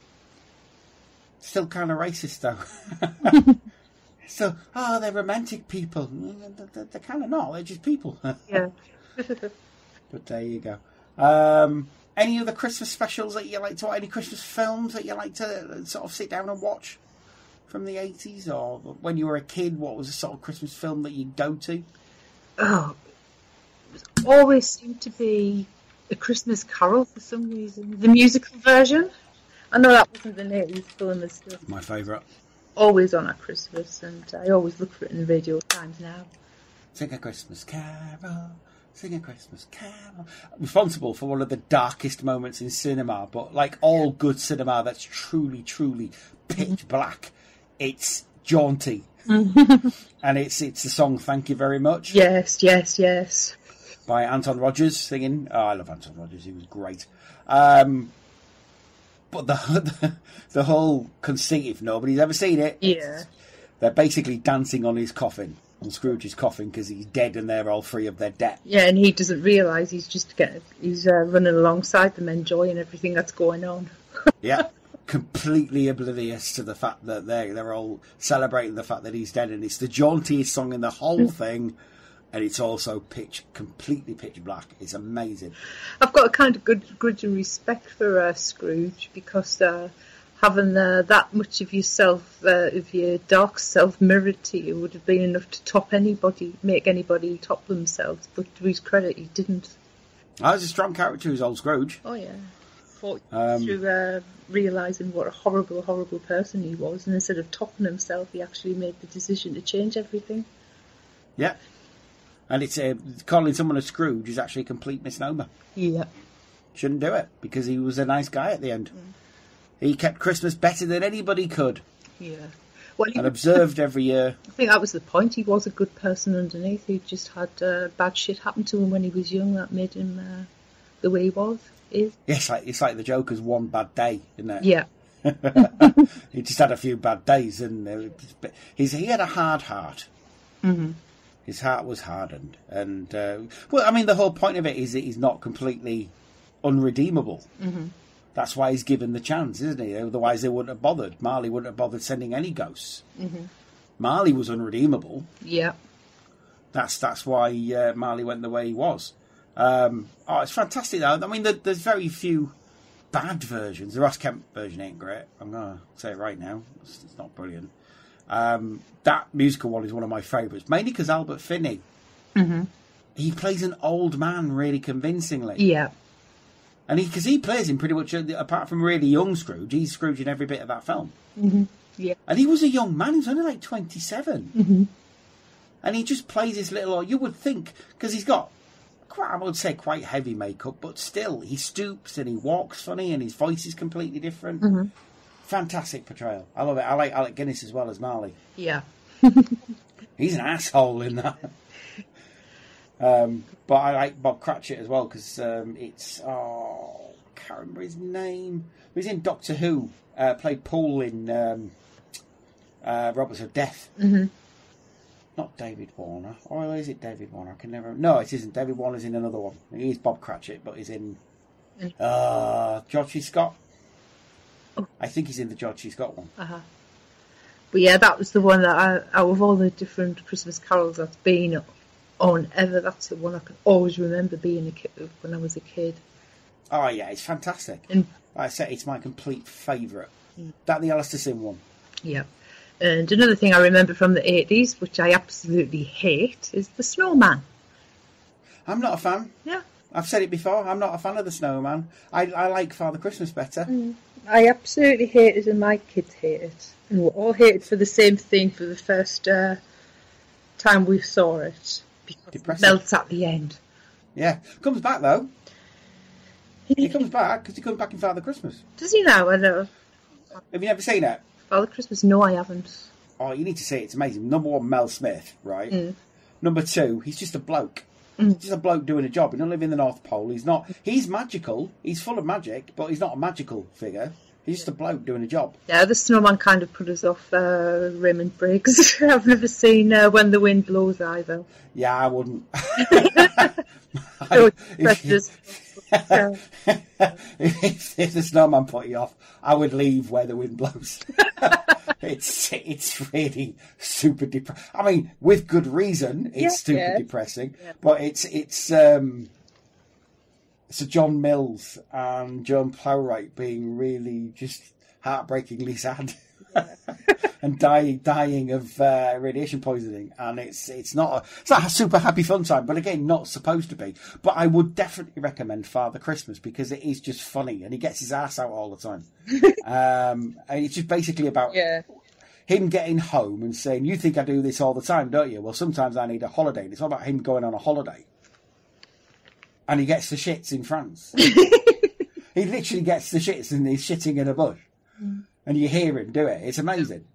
Still kind of racist, though. So, they're romantic people. They're kind of not. They're just people. Yeah. But there you go. Any other Christmas specials that you like to watch? Any Christmas films that you like to sort of sit down and watch from the 80s? Or when you were a kid, what was the sort of Christmas film that you'd go to? Oh, it always seemed to be A Christmas Carol for some reason. The musical version. I know that wasn't an 80s film. It's still my favourite. Always on at Christmas, and I always look for it in Radio Times now. Sing a Christmas carol, sing a Christmas carol. Responsible for one of the darkest moments in cinema, but like all good cinema that's truly, truly pitch black, it's jaunty. And it's the song Thank You Very Much. Yes, yes, yes. By Anton Rogers singing. Oh, I love Anton Rogers, he was great. But the whole conceit, if nobody's ever seen it, they're basically dancing on his coffin, on Scrooge's coffin, because he's dead and they're all free of their debt. Yeah, and he doesn't realise he's running alongside them, enjoying everything that's going on. Yeah, completely oblivious to the fact that they're all celebrating the fact that he's dead, and it's the jauntiest song in the whole thing. And it's also completely pitch black. It's amazing. I've got a kind of grudge and respect for Scrooge because having that much of yourself, of your dark self mirrored to you would have been enough to make anybody top themselves. But to his credit, he didn't. I was a strong character who's old Scrooge. Oh, yeah. Through realising what a horrible, horrible person he was. And instead of topping himself, he actually made the decision to change everything. Yeah. And it's calling someone a Scrooge is actually a complete misnomer. Yeah. Shouldn't do it, because he was a nice guy at the end. He kept Christmas better than anybody could. Yeah. Well, and observed every year. I think that was the point. He was a good person underneath. He just had bad shit happen to him when he was young that made him the way he was. It's like the Joker's one bad day, isn't it? Yeah. He just had a few bad days, and he had a hard heart. Mm-hmm. His heart was hardened, and the whole point of it is that he's not completely unredeemable. Mm-hmm. That's why he's given the chance, isn't he? Otherwise, they wouldn't have bothered. Marley wouldn't have bothered sending any ghosts. Mm-hmm. Marley was unredeemable. Yeah, that's why Marley went the way he was. It's fantastic though. I mean, there's very few bad versions. The Ross Kemp version ain't great. I'm gonna say it right now. It's not brilliant. That musical one is one of my favourites, mainly because Albert Finney, he plays an old man really convincingly. Yeah. And because he plays him pretty much, apart from really young Scrooge, he's Scrooge in every bit of that film. Mm-hmm. Yeah. And he was a young man, he was only like 27. Mm-hmm. And he just plays this little, you would think, because he's got, I would say quite heavy makeup, but still, he stoops and he walks funny and his voice is completely different. Mm-hmm. Fantastic portrayal. I love it. I like Alec Guinness as well as Marley. Yeah. He's an asshole in that. But I like Bob Cratchit as well because it's... I can't remember his name. He was in Doctor Who. Played Paul in Robots of Death. Mm-hmm. Not David Warner. Or is it David Warner? I can never... No, it isn't. David Warner's in another one. He's Bob Cratchit, but he's in... George C. Scott. I think he's in the George C. Scott one. Uh-huh. But yeah, that was the one that out of all the different Christmas carols that's been on ever, that's the one I can always remember being a kid when I was a kid. Oh yeah, it's fantastic. And like I said, it's my complete favourite. That and the Alistair Sim one. Yeah. And another thing I remember from the 80s, which I absolutely hate, is The Snowman. I'm not a fan. Yeah. I've said it before. I'm not a fan of the snowman. I like Father Christmas better. I absolutely hate it, and my kids hate it. And we all hate it for the same thing for the first time we saw it. Because it melts at the end. Yeah. Comes back, though. He comes back, because he comes back in Father Christmas. Does he now? I know. Have you never seen it? Father Christmas? No, I haven't. Oh, you need to see it. It's amazing. Number 1, Mel Smith, right? Number 2, he's just a bloke. He's just a bloke doing a job. He doesn't live in the North Pole. He's magical. He's full of magic, but he's not a magical figure. He's just a bloke doing a job. Yeah, the snowman kind of put us off Raymond Briggs. I've never seen When the Wind Blows either. Yeah, I wouldn't. If the snowman put you off, I would leave Where the Wind Blows. It's really super depressing. I mean, with good reason, it's super depressing. Yeah. But it's Sir John Mills and Joan Plowright being really just heartbreakingly sad. And dying of radiation poisoning, and it's not a super happy fun time, but again, not supposed to be. But I would definitely recommend Father Christmas because it is just funny, and he gets his ass out all the time. And it's just basically about him getting home and saying, "You think I do this all the time, don't you? Well, sometimes I need a holiday." And it's all about him going on a holiday, and he gets the shits in France. He literally gets the shits, and he's shitting in a bush. And you hear him do it. It's amazing.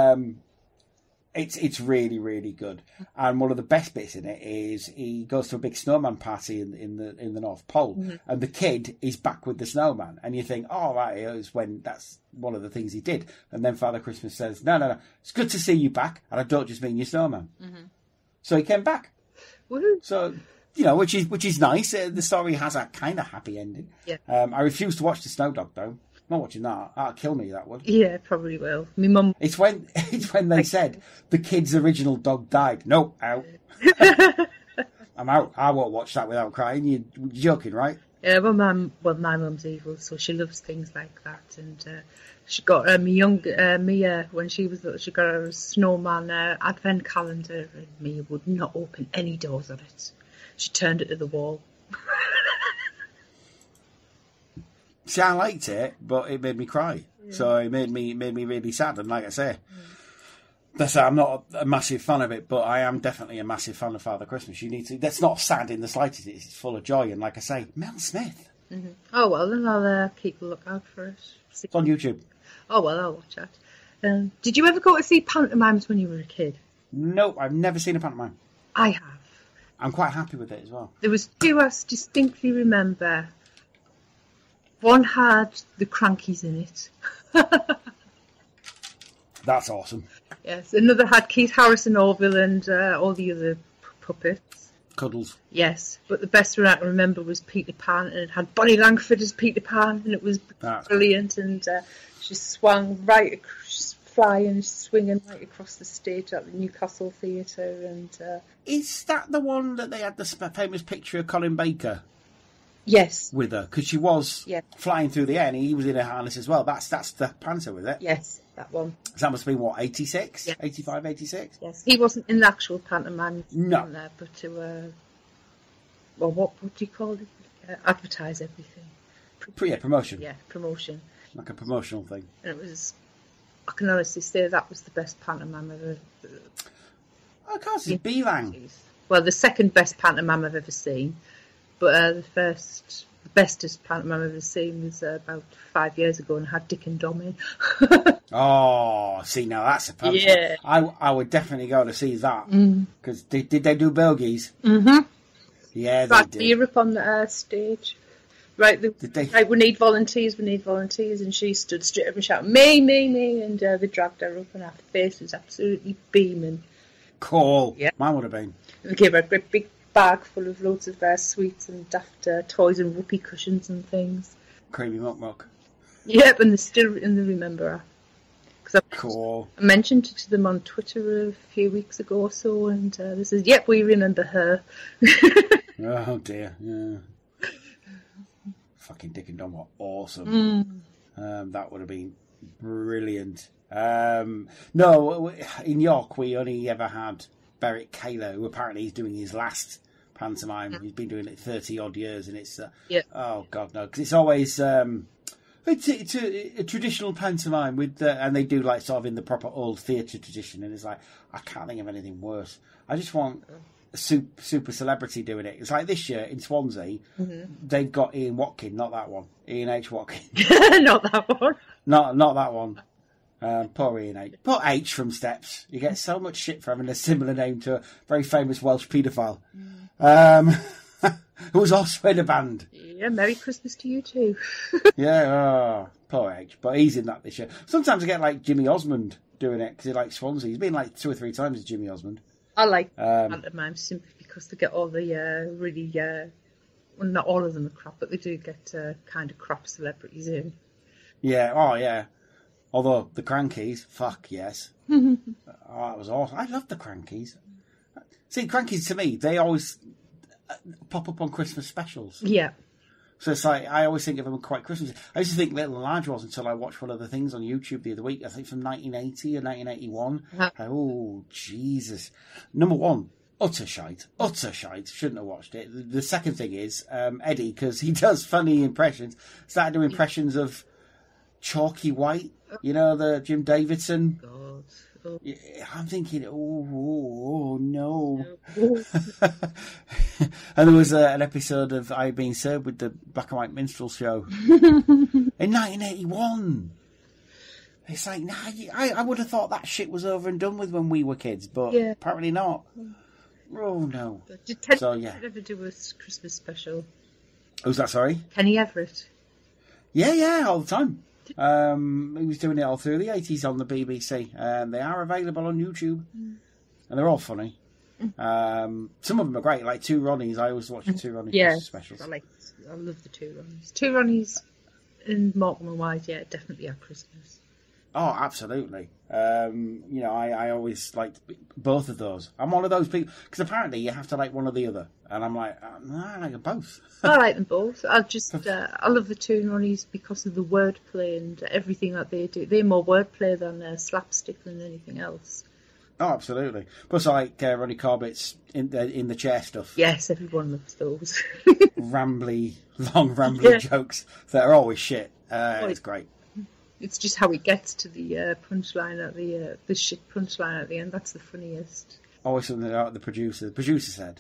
It's really, really good. And one of the best bits in it is he goes to a big snowman party in the North Pole, and the kid is back with the snowman. And you think, oh, right, it was when that's one of the things he did. And then Father Christmas says, no, it's good to see you back, and I don't just mean your snowman. So he came back. Woo-hoo. So, which is nice. The story has a kind of happy ending. Yeah. I refuse to watch the Snow Dog though. Not watching that. That'll kill me, that would. Yeah, probably will. My mum. It's when they said the kid's original dog died. Nope, out. I'm out. I won't watch that without crying. You're joking, right? Yeah, my mum's evil, so she loves things like that. And she got Mia, when she was little, she got a snowman advent calendar, and Mia would not open any doors of it. She turned it to the wall. See, I liked it, but it made me cry. Yeah. So it made me really sad. And like I say, I'm not a massive fan of it, but I am definitely a massive fan of Father Christmas. That's not sad in the slightest. It's full of joy. And like I say, Mel Smith. Oh, well, then I'll keep a look out for it. It's on YouTube. Oh, well, I'll watch that. Did you ever go to see pantomimes when you were a kid? Nope, I've never seen a pantomime. I have. I'm quite happy with it as well. There was 2 I distinctly remember. One had the Crankies in it. That's awesome. Yes, another had Keith Harrison Orville and all the other puppets. Cuddles. Yes, but the best one I can remember was Peter Pan, and it had Bonnie Langford as Peter Pan, and it was brilliant. And she swung she's flying, swinging right across the stage at the Newcastle Theatre. And is that the one that they had the famous picture of Colin Baker? Yes. With her, because she was flying through the air, and he was in a harness as well. That's the Panther with it. Yes, that one. So that must have been, 86? Yes. 85, 86? Yes. He wasn't in the actual pantomime. No. There, but to, what would you call it? Advertise everything. Promotion. Yeah, promotion. Like a promotional thing. And it was, I can honestly say that was the best pantomime I've ever... Oh, of course, it's Beelang. Well, the second best pantomime I've ever seen. But the bestest pantomime I've ever seen was about 5 years ago, and had Dick and Dom in. Oh, see, now that's a pantomime. Yeah. I would definitely go to see that. Because did they do bogies? Yeah, they did. Europe on the stage. Right, right, we need volunteers, and she stood straight up and shouted, me, and they dragged her up, and her face was absolutely beaming. Cool. Yeah. Mine would have been. We gave her a great big bag full of loads of sweets and daft toys and whoopee cushions and things. Creamy muck. Yep, and they remember her. Cool. I mentioned it to them on Twitter a few weeks ago or so, and they said, yep, we remember her. Oh dear, yeah. Fucking Dick and Dom were awesome. That would have been brilliant. No, in York we only ever had Beric Kaler, who apparently is doing his last pantomime. He's been doing it 30 odd years, and it's oh god no, because it's always it's a traditional pantomime with and they do like sort of in the proper old theatre tradition, and it's like I can't think of anything worse. I just want a super celebrity doing it. It's like this year in Swansea, they've got Ian Watkin, not that one. Ian H. Watkin, not that one. Not that one. Poor Ian H. Poor H from Steps. You get so much shit for having a similar name to a very famous Welsh paedophile. Who was also in a band. Yeah, Merry Christmas to you too. Yeah, poor H. But he's in that this year. Sometimes I get like Jimmy Osmond doing it because he likes Swansea. He's been like 2 or 3 times as Jimmy Osmond. I like pantomime simply because they get all the really, well, not all of them are crap, but they do get kind of crap celebrities in. Yeah, oh yeah. Although the Crankies, fuck yes. Oh, that was awesome. I love the Crankies. See, Crankies to me, they always pop up on Christmas specials. Yeah. So it's like, I always think of them quite Christmas. I used to think Little and Large was until I watched one of the things on YouTube the other week, I think from 1980 or 1981. Oh, Jesus. Number one, utter shite. Shouldn't have watched it. The second thing is, Eddie, because he does funny impressions, started doing impressions of Chalky White, you know, the Jim Davidson. God. Oh. I'm thinking, oh no. And there was an episode of I Being Served with the Black and White Minstrel Show in 1981. It's like, nah, I would have thought that shit was over and done with when we were kids, but apparently not. Oh no. Did Kenny ever do a Christmas special? Who's that, sorry? Kenny Everett. Yeah, all the time. He was doing it all through the 80s on the BBC, and they are available on YouTube, and they're all funny. Some of them are great, like Two Ronnies. I always watch the Two Ronnies Christmas specials. I love the Two Ronnies. Two Ronnies and Morecambe and Wise, definitely are Christmas. Oh, absolutely. You know, I always liked both of those. I'm one of those people, because apparently you have to like one or the other, and I'm like, I like them both. I like them both. I love the Two Ronnies because of the wordplay and everything that they do. They're more wordplay than slapstick than anything else. Oh, absolutely. Plus, I like Ronnie Corbett's in the chair stuff. Yes, everyone loves those. long jokes that are always shit. It's great. It's just how it gets to the punchline at the shit punchline at the end. That's the funniest. Always something about the producer. The producer said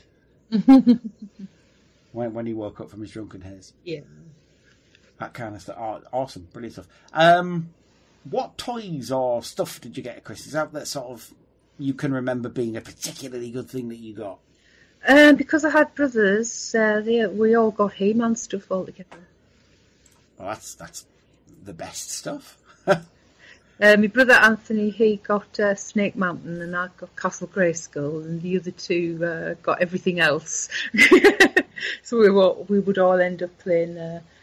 when he woke up from his drunken haze. Yeah, that kind of stuff. Oh, awesome, brilliant stuff. What toys or stuff did you get at Christmas? Out that sort of you can remember being a particularly good thing that you got? Because I had brothers, we all got He-Man stuff all together. Well, that's the best stuff. My brother Anthony, he got Snake Mountain, and I got Castle Grayskull, and the other two got everything else. So we would all end up playing.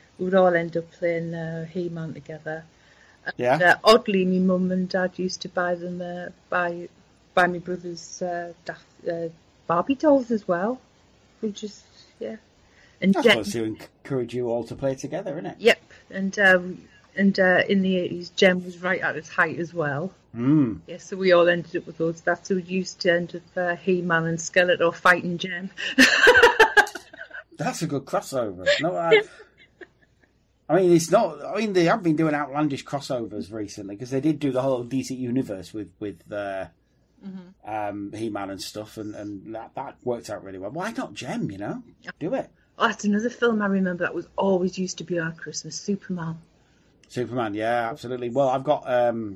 He-Man together. Yeah. And, oddly, my mum and dad used to buy them buy my brother's Barbie dolls as well. We just And that's supposed to encourage you all to play together, isn't it? Yep, and in the 80s, Jem was right at its height as well. Yeah, so we all ended up with those. That's who used to end up He-Man and Skeletor fighting Jem. That's a good crossover. No, I mean, it's not. I mean, they have been doing outlandish crossovers recently because they did do the whole DC universe with He-Man and stuff, and that worked out really well. Why not Jem? You know, do it. Oh, that's another film I remember that was always used to be on Christmas. Superman, yeah, absolutely. Well, I've got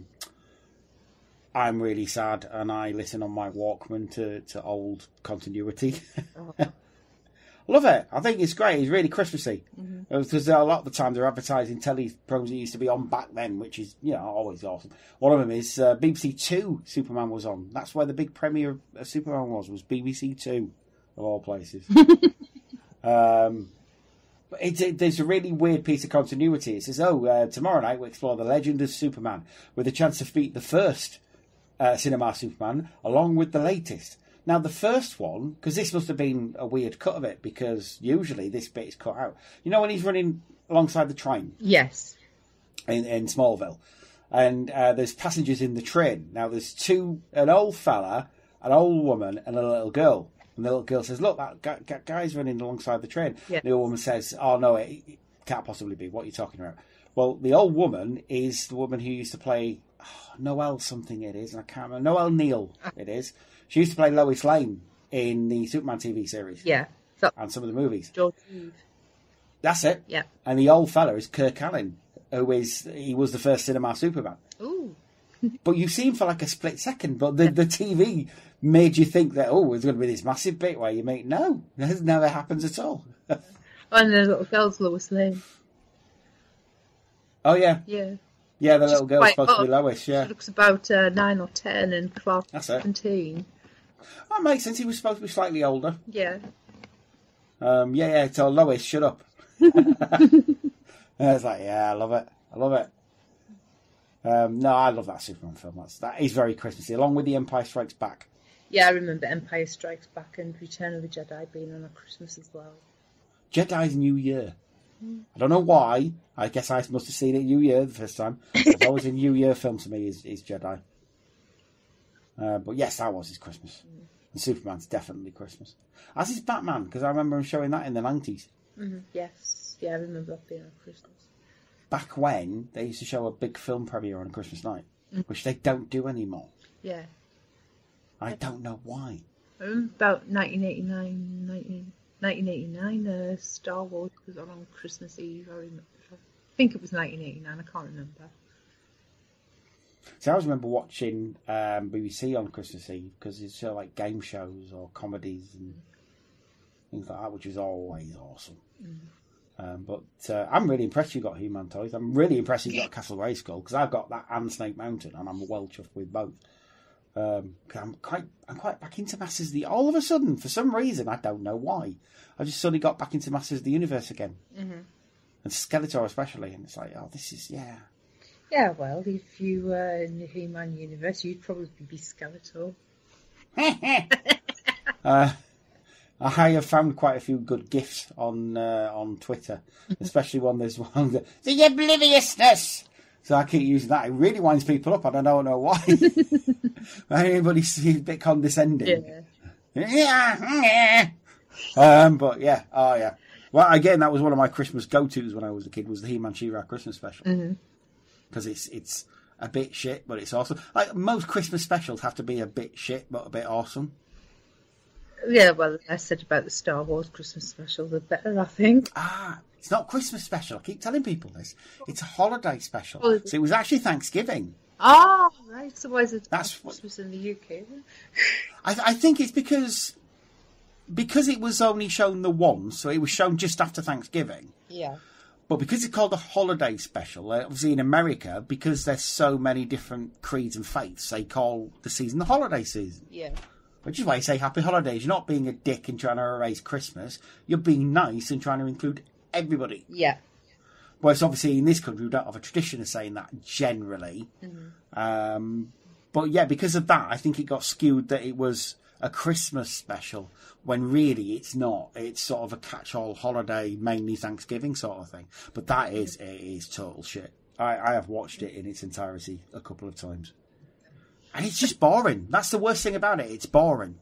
I'm Really Sad, and I listen on my Walkman to old continuity. Love it. I think it's great. It's really Christmassy. Because a lot of the time they're advertising telly programs that used to be on back then, which is, you know, always awesome. One of them is BBC Two Superman was on. That's where the big premiere of Superman was BBC Two, of all places. There's a really weird piece of continuity. It says, tomorrow night we explore the legend of Superman with a chance to meet the first cinema Superman along with the latest. Now, the first one, because this must have been a weird cut of it, because usually this bit is cut out. You know when he's running alongside the train? Yes. In Smallville. And there's passengers in the train. Now, there's an old fella, an old woman, and a little girl. And the little girl says, look, that guy's running alongside the train. Yeah. The old woman says, oh, no, it can't possibly be. What are you talking about? Well, the old woman is the woman who used to play Noelle something it is, and I can't remember. Noelle Neal it is. She used to play Lois Lane in the Superman TV series. Yeah. And some of the movies. George Eve. That's it. Yeah. And the old fella is Kirk Allen, he was the first cinema Superman. Ooh. But you see him for like a split second, but the TV made you think that, there's going to be this massive bit where you make, no, that never happens at all. And the little girl's Lois Lane. Oh, yeah. Yeah. Yeah, the little girl's supposed to be Lois, yeah. She looks about 9 or 10 and Clark 17. That makes sense. He was supposed to be slightly older. Yeah. So Lois, shut up. I was like, yeah, I love it. No, I love that Superman film. That is very Christmassy, along with The Empire Strikes Back. Yeah, I remember Empire Strikes Back and Return of the Jedi being on a Christmas as well. Jedi's New Year. I don't know why. I guess I must have seen it New Year the first time. It's always a New Year film to me is Jedi. But yes, that was his Christmas. And Superman's definitely Christmas. As is Batman, because I remember him showing that in the 90s. Mm-hmm. Yes. Yeah, I remember that being on Christmas. Back when they used to show a big film premiere on Christmas night, which they don't do anymore. Yeah. I don't know why. I remember about 1989, Star Wars was on Christmas Eve. I think it was 1989, I can't remember. So I always remember watching BBC on Christmas Eve because it's sort of like game shows or comedies and things like that, which is always awesome. But I'm really impressed you got He-Man toys. I'm really impressed you got Castle Grayskull because I've got that and Snake Mountain, and I'm well chuffed with both. I'm quite back into Masters of the... All of a sudden, for some reason, I don't know why, I just suddenly got back into Masters of the Universe again. Mm-hmm. And Skeletor especially, and it's like, this is, yeah. Yeah, well, if you were in the He-Man universe, you'd probably be Skeletor. I have found quite a few good GIFs on Twitter, especially there's one that the obliviousness. So I keep using that. It really winds people up. I don't know why. Anybody seems a bit condescending. Yeah. But yeah. Oh yeah. Well, again, that was one of my Christmas go-tos when I was a kid. Was the He-Man She-Ra Christmas Special because it's a bit shit, but it's awesome. Like most Christmas specials have to be a bit shit, but a bit awesome. Yeah, well, I said about the Star Wars Christmas Special, the better, I think. It's not Christmas special. I keep telling people this. It's a holiday special. So it was actually Thanksgiving. Oh, right. So why is it Christmas in the UK? I think it's because it was only shown the once, so it was shown just after Thanksgiving. Yeah. But because it's called a holiday special, obviously in America, because there's so many different creeds and faiths, they call the season the holiday season. Yeah. Which is why you say happy holidays. You're not being a dick and trying to erase Christmas. You're being nice and trying to include everybody. Yeah. Whereas obviously in this country we don't have a tradition of saying that generally. But yeah, because of that, I think it got skewed that it was a Christmas special when really it's not. It's sort of a catch-all holiday, mainly Thanksgiving sort of thing. But it is total shit. I have watched it in its entirety a couple of times. And it's just boring. That's the worst thing about it. It's boring.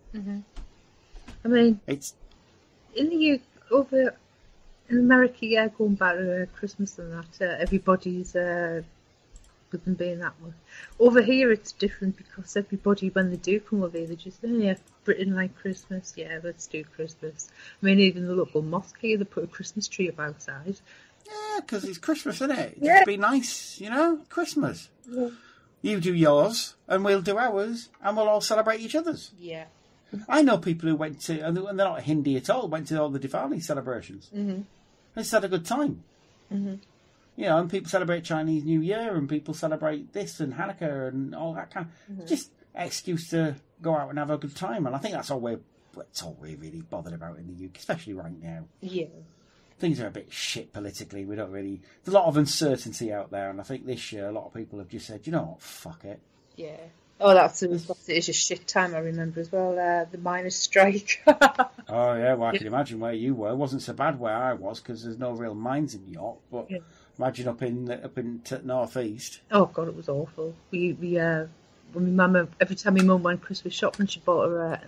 I mean, it's in the over in America, yeah, going back to Christmas and that, everybody's with them being that way. Over here, it's different because everybody, when they do come over here, they just Britain like Christmas. Yeah, let's do Christmas. I mean, even the local mosque here, they put a Christmas tree up outside. Yeah, because it's Christmas, isn't it? Just be nice, Christmas. Yeah. You do yours, and we'll do ours, and we'll all celebrate each other's. Yeah. I know people who went to, and they're not Hindi at all, went to all the Diwali celebrations. And just had a good time. And people celebrate Chinese New Year, and people celebrate this and Hanukkah and all that kind of... Just an excuse to go out and have a good time. And I think that's all we're really bothered about in the UK, especially right now. Yeah. Things are a bit shit politically. We don't really... There's a lot of uncertainty out there, and I think this year a lot of people have just said, you know what, fuck it. Yeah. Oh, it is a shit time, I remember as well, the miners' strike. Oh, yeah, well, I can imagine where you were. It wasn't so bad where I was, because there's no real mines in York, but imagine up in North East. Oh, God, it was awful. When my mum, every time my mum went Christmas shopping, she bought her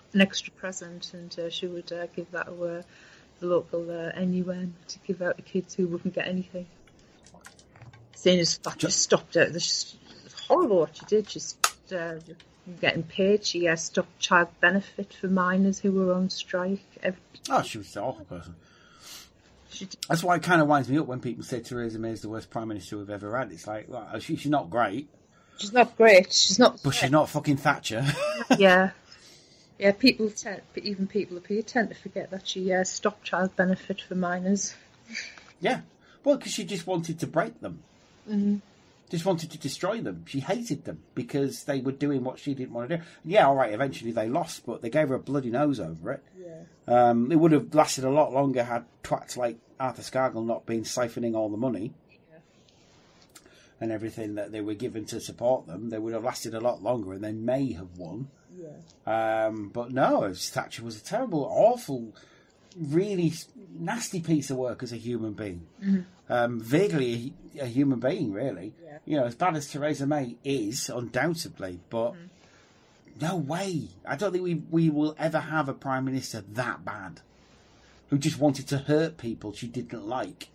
an extra present, and she would give that away, the local NUN, to give out to kids who wouldn't get anything. Seeing as Thatcher stopped it, it's horrible what she did. She stopped getting paid. She stopped child benefit for miners who were on strike. She was an awful person. That's why it kind of winds me up when people say Theresa May is the worst Prime Minister we've ever had. It's like, well, she's not great. She's not great. She's not. But she's not fucking Thatcher. Yeah. Yeah, people tend to forget that she stopped child benefit for miners. Yeah. Well, because she just wanted to break them. Mm-hmm. Just wanted to destroy them. She hated them because they were doing what she didn't want to do. Yeah, all right, eventually they lost, but they gave her a bloody nose over it. Yeah. It would have lasted a lot longer had twats like Arthur Scargill not been siphoning all the money and everything that they were given to support them. They would have lasted a lot longer, and they may have won. Yeah. But no, Thatcher was a terrible, awful, really nasty piece of work as a human being. Mm-hmm. Vaguely a human being, really. Yeah. You know, as bad as Theresa May is, undoubtedly, but no way. I don't think we will ever have a Prime Minister that bad, who just wanted to hurt people she didn't like.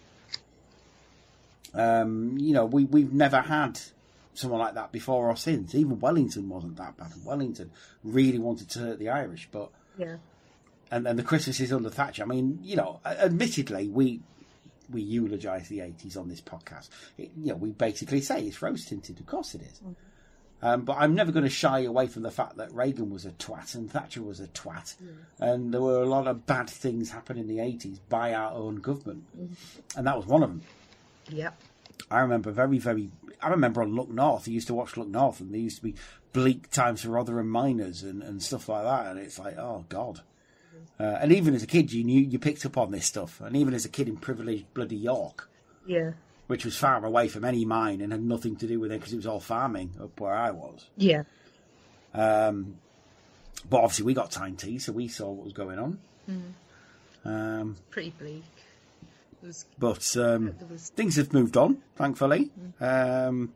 You know, we've never had someone like that before or since. Even Wellington wasn't that bad. Wellington really wanted to hurt the Irish, but yeah. And the Christmases under Thatcher. I mean, you know, admittedly, we eulogise the 80s on this podcast. You know, we basically say it's rose tinted. Of course it is. But I'm never going to shy away from the fact that Reagan was a twat and Thatcher was a twat. Yeah. And there were a lot of bad things happening in the 80s by our own government. And that was one of them. Yeah. I remember I remember on Look North, I used to watch Look North, and there used to be bleak times for Rotherham miners and stuff like that. And it's like, oh, God. And even as a kid, you picked up on this stuff. And even as a kid in privileged bloody York. Yeah. Which was far away from any mine and had nothing to do with it because it was all farming up where I was. Yeah. But obviously we got Tyne Tea, so we saw what was going on. Pretty bleak. But things have moved on, thankfully. And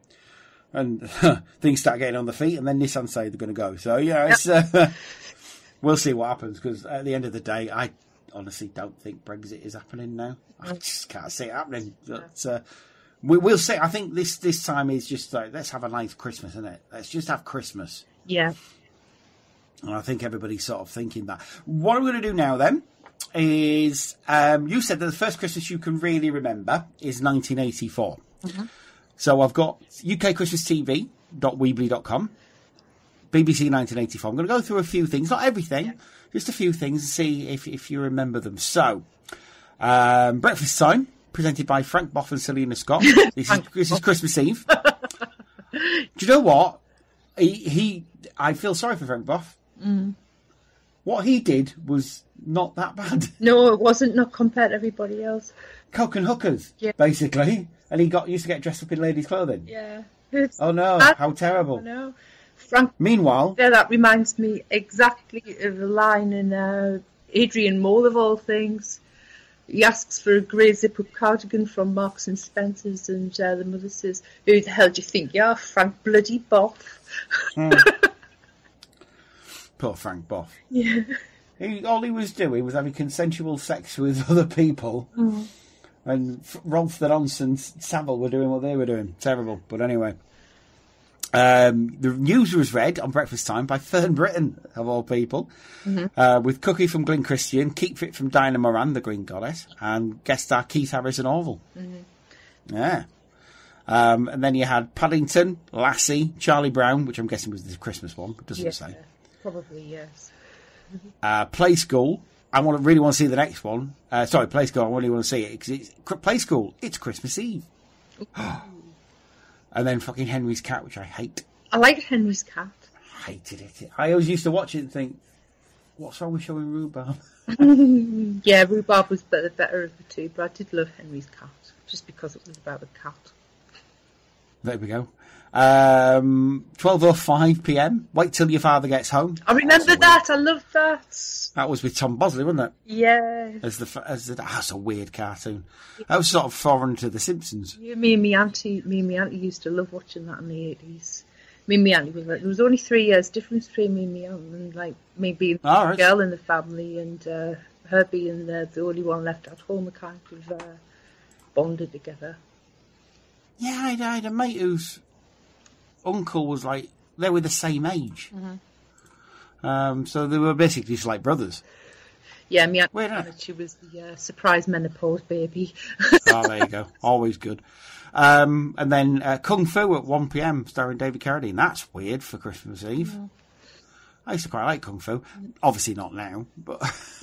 things start getting on the feet, and then Nissan say they're going to go. So, yeah, it's, we'll see what happens, because at the end of the day, I honestly don't think Brexit is happening now. I just can't see it happening. But, we'll see. I think this time is just like, let's have a nice Christmas, isn't it? Let's just have Christmas. Yeah. And I think everybody's sort of thinking that. What I'm going to do now, then, is you said that the first Christmas you can really remember is 1984. So I've got ukchristmastv.weebly.com, BBC 1984. I'm going to go through a few things, not everything, just a few things, and see if you remember them. So, Breakfast Time, presented by Frank Boff and Selena Scott. This is Christmas Eve. Do you know what? I feel sorry for Frank Boff. What he did was not that bad. No, it wasn't, not compared to everybody else. Coke and hookers, basically. And he used to get dressed up in ladies' clothing. Yeah. Oh no, how terrible. Oh no. Frank, meanwhile... Yeah, that reminds me exactly of the line in Adrian Mole, of all things. He asks for a grey zip-up cardigan from Marks and Spencer's, and the mother says, "Who the hell do you think you are, Frank bloody Boff?" Poor Frank Boff. Yeah. All he was doing was having consensual sex with other people. And Rolf the Nonsense Savile were doing what they were doing. Terrible. But anyway. The news was read on Breakfast Time by Fern Britton, of all people. With Cookie from Glyn Christian, Keep Fit from Dinah Moran, the Green Goddess, and guest star Keith Harris and Orville. Yeah. And then you had Paddington, Lassie, Charlie Brown, which I'm guessing was the Christmas one, but doesn't say. Probably, yes. Play School. I really want to see the next one. Sorry, Play School. I really want to see it because it's Play School. It's Christmas Eve. And then fucking Henry's Cat, which I hate. I like Henry's Cat. I hated it. I always used to watch it and think, what's wrong with showing Rhubarb? Yeah, Rhubarb was the better of the two, but I did love Henry's Cat just because it was about a cat. There we go. 12:05 p.m. Wait till your father gets home. I remember that. I love that. That was with Tom Bosley, wasn't it? Yeah. That's a weird cartoon. That was sort of foreign to The Simpsons. Yeah, me and my auntie used to love watching that in the 80s. Me and my auntie was like, there was only 3 years difference between me and my aunt, and like me being the girl in the family and her being the only one left at home, we kind of bonded together. Yeah, I had a mate whose uncle was like, they were the same age. So they were basically just like brothers. Yeah, my aunt, she was the surprise menopause baby. Oh, there you go. Always good. And then Kung Fu at 1 p.m, starring David Carradine. That's weird for Christmas Eve. I used to quite like Kung Fu. Obviously not now, but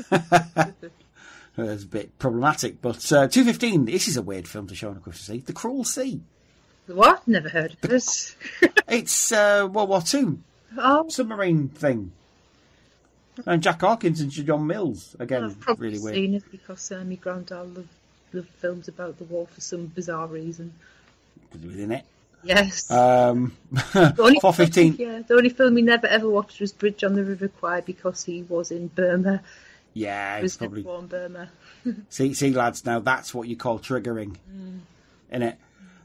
it's a bit problematic. But 2:15, this is a weird film to show on a Christmas Eve. The Cruel Sea. What? Never heard of this. It's World War II. Submarine thing. And Jack Hawkins and John Mills. Again, I've probably really weird. seen it because my granddad loved films about the war for some bizarre reason. Because he was in it. Yes. 4:15. The only film he never ever watched was Bridge on the River Kwai because he was in Burma. Yeah, it's probably. In Burma. see, lads, now that's what you call triggering. Innit?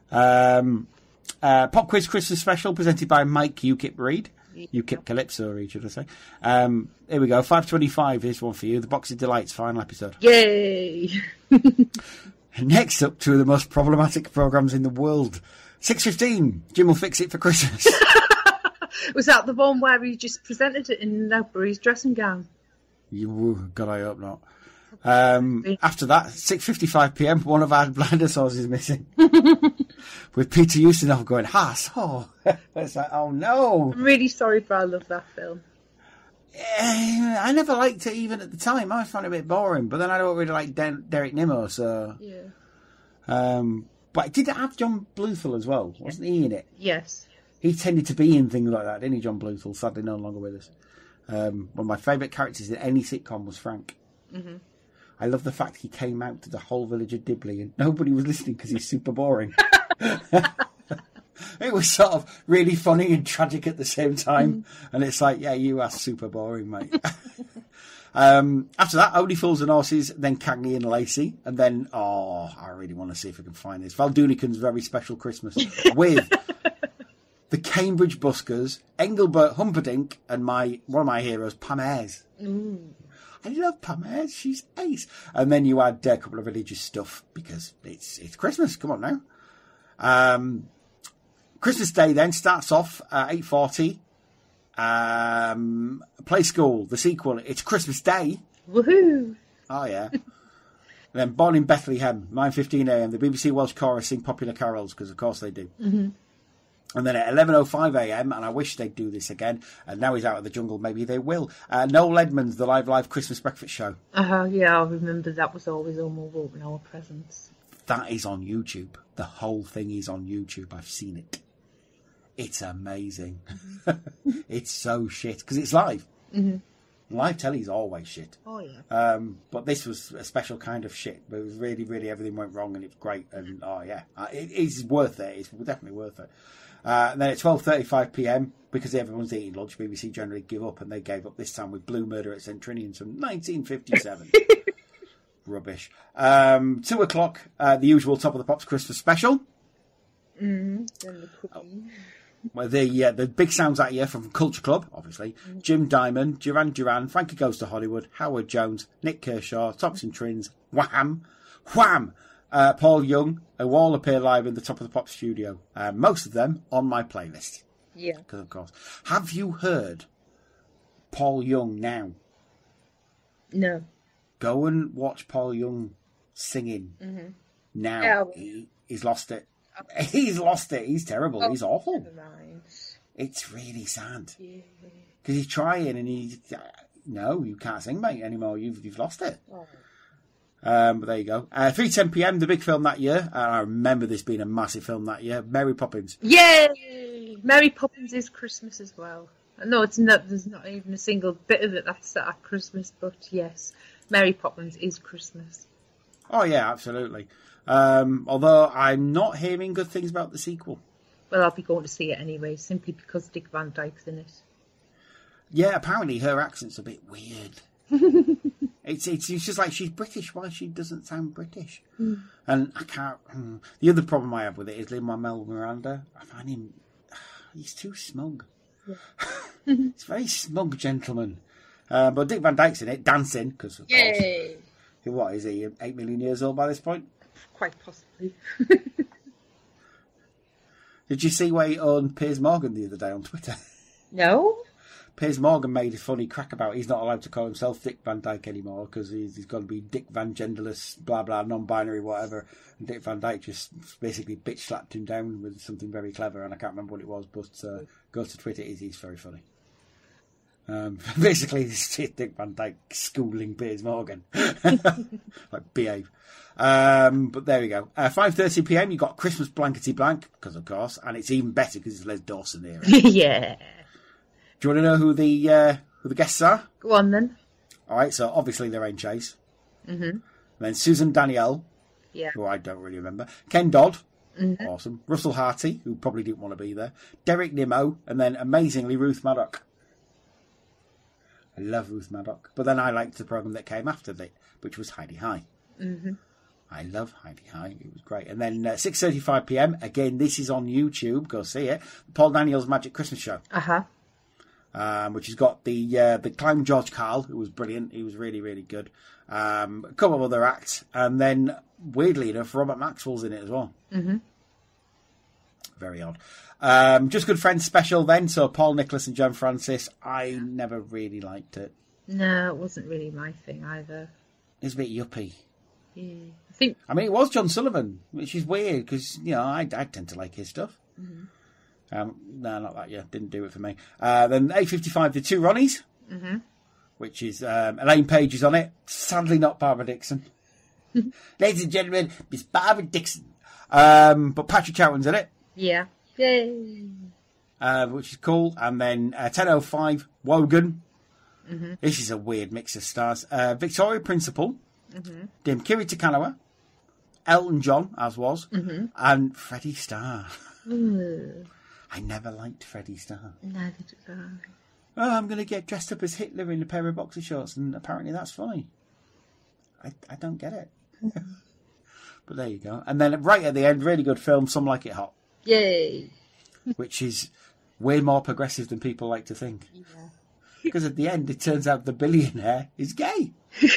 Pop Quiz Christmas Special presented by Mike UKIP Reed. UKIP Calypso Reed, should I say. Here we go. 5:25. Here's one for you. The Box of Delights final episode. Yay! Next up, two of the most problematic programmes in the world. 6:15. Jim Will Fix It for Christmas. Was that the one where he just presented it in his dressing gown? God, I hope not. After that, 6:55 p.m, one of our dinosaurs is missing. With Peter Ustinov going, it's like, oh no. I'm really sorry, but I love that film. I never liked it even at the time. I found it a bit boring, but then I don't really like Derek Nimmo, so... Yeah. But did it have John Bluthal as well? Wasn't he in it? Yes. He tended to be in things like that, didn't he, John Bluthal? Sadly no longer with us. One of my favourite characters in any sitcom was Frank. Mm-hmm. I love the fact he came out to the whole village of Dibley and nobody was listening because he's super boring. It was sort of really funny and tragic at the same time. And it's like, yeah, you are super boring, mate. After that, Only Fools and Horses, then Cagney and Lacey. And then, I really want to see if I can find this. Val Doonican's Very Special Christmas with the Cambridge Buskers, Engelbert Humperdinck, and one of my heroes, Pam Ayres. I love Pam Ayres. She's ace. And then you add a couple of religious stuff because it's Christmas. Come on now. Christmas Day then starts off at 8:40. Play School, the sequel. It's Christmas Day. Woohoo! Oh yeah. And then Born in Bethlehem, 9:15 a.m. The BBC Welsh Chorus sing popular carols because of course they do. Mm-hmm. And then at 11:05 a.m, and I wish they'd do this again, and now he's out of the jungle, maybe they will. Noel Edmonds, the Live Christmas Breakfast Show. Yeah, I remember that was always on my open our presents. That is on YouTube. The whole thing is on YouTube. I've seen it. It's amazing. Mm-hmm. It's so shit, because it's live. Mm-hmm. Live telly's always shit. Oh, yeah. But this was a special kind of shit. But it was really, really, everything went wrong, and it's great. And, it is worth it. It's definitely worth it. And then at 12:35 p.m, because everyone's eating lunch, BBC generally give up, and they gave up this time with Blue Murder at Centrinians from 1957. Rubbish. 2 o'clock, the usual Top of the Pops Christmas Special. Then the cooking. Well, the big sounds that year from Culture Club, obviously. Jim Diamond, Duran Duran, Frankie Goes to Hollywood, Howard Jones, Nick Kershaw, Thompson Trins, Wham! Paul Young, who all appear live in the Top of the Pop studio. Most of them on my playlist. Yeah. Because, of course. Have you heard Paul Young now? No. Go and watch Paul Young singing now. Yeah. He's lost it. He's lost it. He's terrible. He's awful. Never mind. It's really sad. Yeah. Because he's trying and no, you can't sing, mate, anymore. You've lost it. Oh. But there you go. 3:10 p.m, the big film that year. And I remember this being a massive film that year. Mary Poppins. Yay! Mary Poppins is Christmas as well. No, it's not. There's not even a single bit of it that's at Christmas. But yes, Mary Poppins is Christmas. Oh yeah, absolutely. Although I'm not hearing good things about the sequel. Well, I'll be going to see it anyway, simply because Dick Van Dyke's in it. Yeah, apparently her accent's a bit weird. It's just like she's British. Why she doesn't sound British? And I can't. The other problem I have with it is Lin-Manuel Miranda. I find him He's too smug. Yeah. He's a very smug gentleman. But Dick Van Dyke's in it, dancing, because of course. What is he, 8 million years old by this point? Quite possibly. Did you see what he owned Piers Morgan the other day on Twitter? No. Piers Morgan made a funny crack about he's not allowed to call himself Dick Van Dyke anymore because he's got to be Dick Van Genderless, blah, blah, non-binary, whatever. And Dick Van Dyke just basically bitch-slapped him down with something very clever, and I can't remember what it was, but go to Twitter, he's very funny. Basically, this is Dick Van Dyke schooling Piers Morgan. Like, behave. But there we go. 5:30 p.m, you got Christmas Blankety Blank, because of course, and it's even better because it's Les Dawson here. Yeah. Do you want to know who the guests are? Go on then. All right, so obviously Lorraine Chase. Mm-hmm. And then Susan Danielle, who I don't really remember. Ken Dodd, awesome. Russell Harty, who probably didn't want to be there. Derek Nimmo, and then amazingly Ruth Maddock. I love Ruth Maddock. But then I liked the programme that came after that, which was Heidi High. Mm-hmm. I love Heidi High. It was great. And then 6:35 p.m, again, this is on YouTube. Go see it. Paul Daniels' Magic Christmas Show. Uh-huh. Which has got the clown George Carl, who was brilliant. He was really, really good. A couple of other acts. And then, weirdly enough, Robert Maxwell's in it as well. Mm-hmm. Very odd. Just Good Friends special then. So Paul Nicholas and John Francis. I never really liked it. No, it wasn't really my thing either. It was a bit yuppie. Yeah. I mean, it was John Sullivan, which is weird because, you know, I tend to like his stuff. Mm-hmm. No, not that, yeah. Didn't do it for me. Then 8:55, the Two Ronnies, which is Elaine Page is on it. Sadly not Barbara Dixon. Ladies and gentlemen, Miss Barbara Dixon. But Patrick Troughton's in it. Yeah. Yay. Which is cool. And then 10:05, Wogan. Mm-hmm. This is a weird mix of stars. Victoria Principal. Dim Kiri Takanawa. Elton John, as was. And Freddie Starr. I never liked Freddie Starr. Neither did I. Oh, I'm going to get dressed up as Hitler in a pair of boxer shorts, and apparently that's funny. I don't get it. But there you go. And then right at the end, really good film, Some Like It Hot. Yay. Which is way more progressive than people like to think. Yeah. Because at the end, it turns out the billionaire is gay.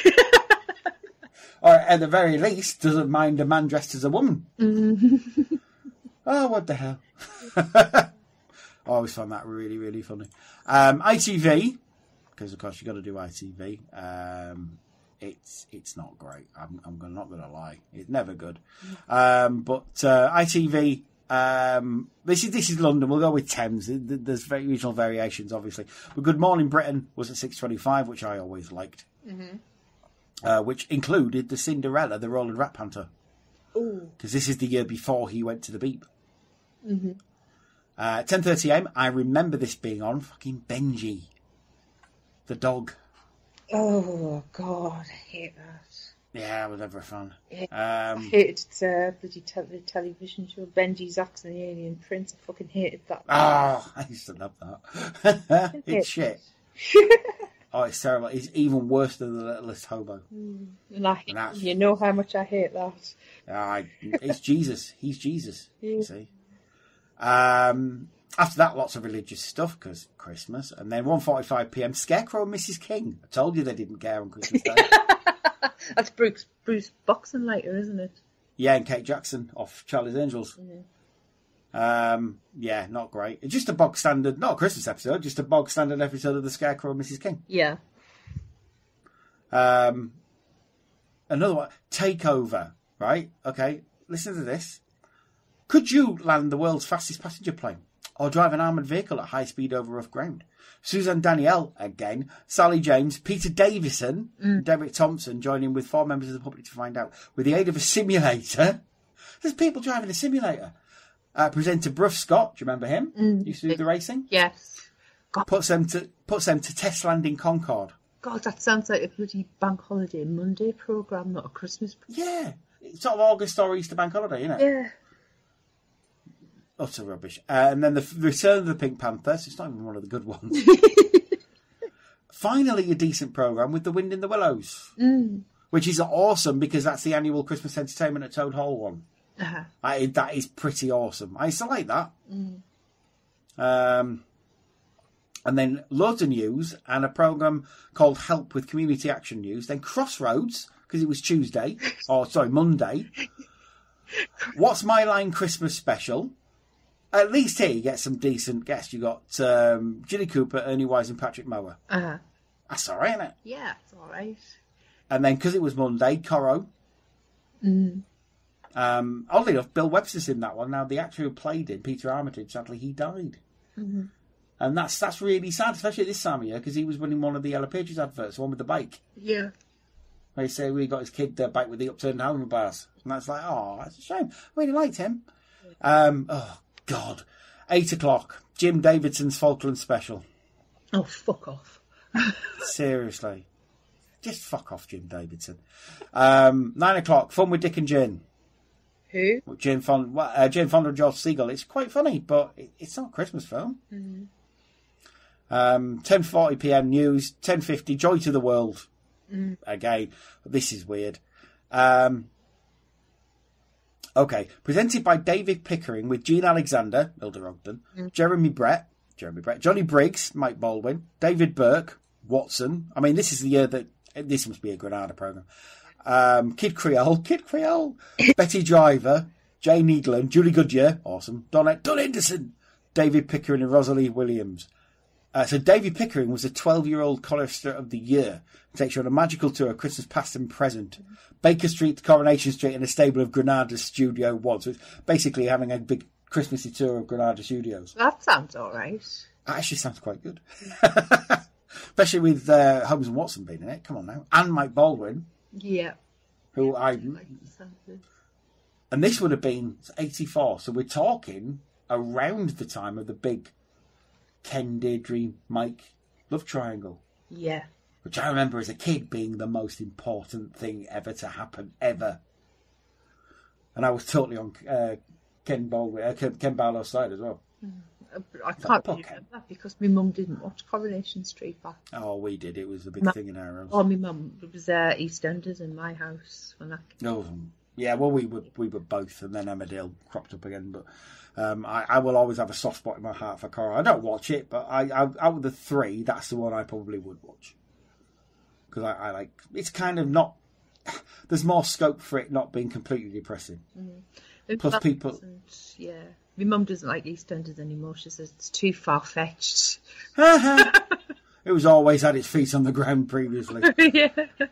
Or at the very least, doesn't mind a man dressed as a woman. Oh, what the hell. I always found that really, really funny. ITV, because of course you've got to do ITV. It's not great. I'm not going to lie. It's never good. But ITV, this is London. We'll go with Thames. There's very regional variations, obviously. But Good Morning Britain was at 6:25, which I always liked. Which included the Cinderella, the Roland Rat Panther. Because this is the year before he went to the Beep. 10:30 a.m. I remember this being on. Fucking Benji, the dog. Oh God, I hate that. Yeah, I was never a fan. I hated the television show Benji's Ox and the Alien Prince. I fucking hated that. Oh, I used to love that. It's shit. Oh, it's terrible. It's even worse than The Littlest Hobo. And you know how much I hate that. It's Jesus. He's Jesus. You see. After that, lots of religious stuff because Christmas, and then 1:45 p.m. Scarecrow and Mrs. King. I told you they didn't care on Christmas Day. That's Bruce Boxenleiter, isn't it? Yeah, and Kate Jackson off Charlie's Angels. Yeah, not great. It's just a bog standard, not a Christmas episode, just a bog standard episode of the Scarecrow and Mrs. King. Yeah. Another one, Takeover. Right? Okay, listen to this. Could you land the world's fastest passenger plane? Or drive an armoured vehicle at high speed over rough ground? Susan Danielle, again. Sally James, Peter Davison, and Derek Thompson joining with 4 members of the public to find out. With the aid of a simulator. There's people driving a simulator. Presenter Bruff Scott, do you remember him? Used to do the racing? Yes. God. Puts them to test landing Concorde. God, that sounds like a bloody bank holiday Monday programme, not a Christmas programme. Yeah. It's sort of August or Easter bank holiday, isn't it? Yeah. Utter rubbish. And then the Return of the Pink Panther, so it's not even one of the good ones. Finally, a decent programme with The Wind in the Willows, which is awesome because that's the annual Christmas entertainment at Toad Hall one. That is pretty awesome. I used to like that. And then loads of news and a programme called Help with Community Action News. Then Crossroads, because it was Monday. What's My Line Christmas Special. At least here you get some decent guests. You got Ginny Cooper, Ernie Wise and Patrick Mower. Uh-huh. That's all right, isn't it? Yeah, it's all right. And then, because it was Monday, Corro. Oddly enough, Bill Webster's in that one. Now, the actor who played him, Peter Armitage, sadly, he died. Mm-hmm. And that's really sad, especially this time of year, because he was winning one of the Yellow Pages adverts, the one with the bike. Yeah. They say we got his kid the bike with the upturned handlebars. And that's like, oh, that's a shame. I really liked him. Oh, God. 8 o'clock. Jim Davidson's Falkland Special. Oh, fuck off. Seriously. Just fuck off, Jim Davidson. 9 o'clock. Fun with Dick and Jane. Who? Jane Fonda and George Segal. It's quite funny, but it's not a Christmas film. 10:40 p.m. news. 10:50 Joy to the World. Again, this is weird. Okay, presented by David Pickering with Gene Alexander, Hilda Ogden, Jeremy Brett, Johnny Briggs, Mike Baldwin, David Burke, Watson. I mean, this is the year that this must be a Granada programme. Kid Creole, Betty Driver, Jay Needland, Julie Goodyear, awesome, Don Henderson, David Pickering and Rosalie Williams. So David Pickering was a 12-year-old chorister of the year. It takes you on a magical tour of Christmas past and present. Baker Street, Coronation Street, and a stable of Granada Studio One. So it's basically having a big Christmassy tour of Granada Studios. That sounds all right. That actually sounds quite good. Especially with Holmes and Watson being in it. Come on now. And Mike Baldwin. Yeah. Who and this would have been 84. So we're talking around the time of the big Ken, Deirdre, Mike love triangle. Yeah. Which I remember as a kid being the most important thing ever to happen, ever. And I was totally on Ken Barlow's side as well. I can't remember that because my mum didn't watch Coronation Street back. Oh, we did. It was a big thing in our house. Oh, my mum, it was EastEnders in my house when that came. Oh, yeah. Well, we were both, and then Emmerdale cropped up again. But I will always have a soft spot in my heart for Cora. I don't watch it, but I out of the three, that's the one I probably would watch because I like. It's kind of not. There's more scope for it not being completely depressing. Plus, people. Yeah. My mum doesn't like EastEnders anymore. She says it's too far-fetched. It was always had its feet on the ground previously. Yeah.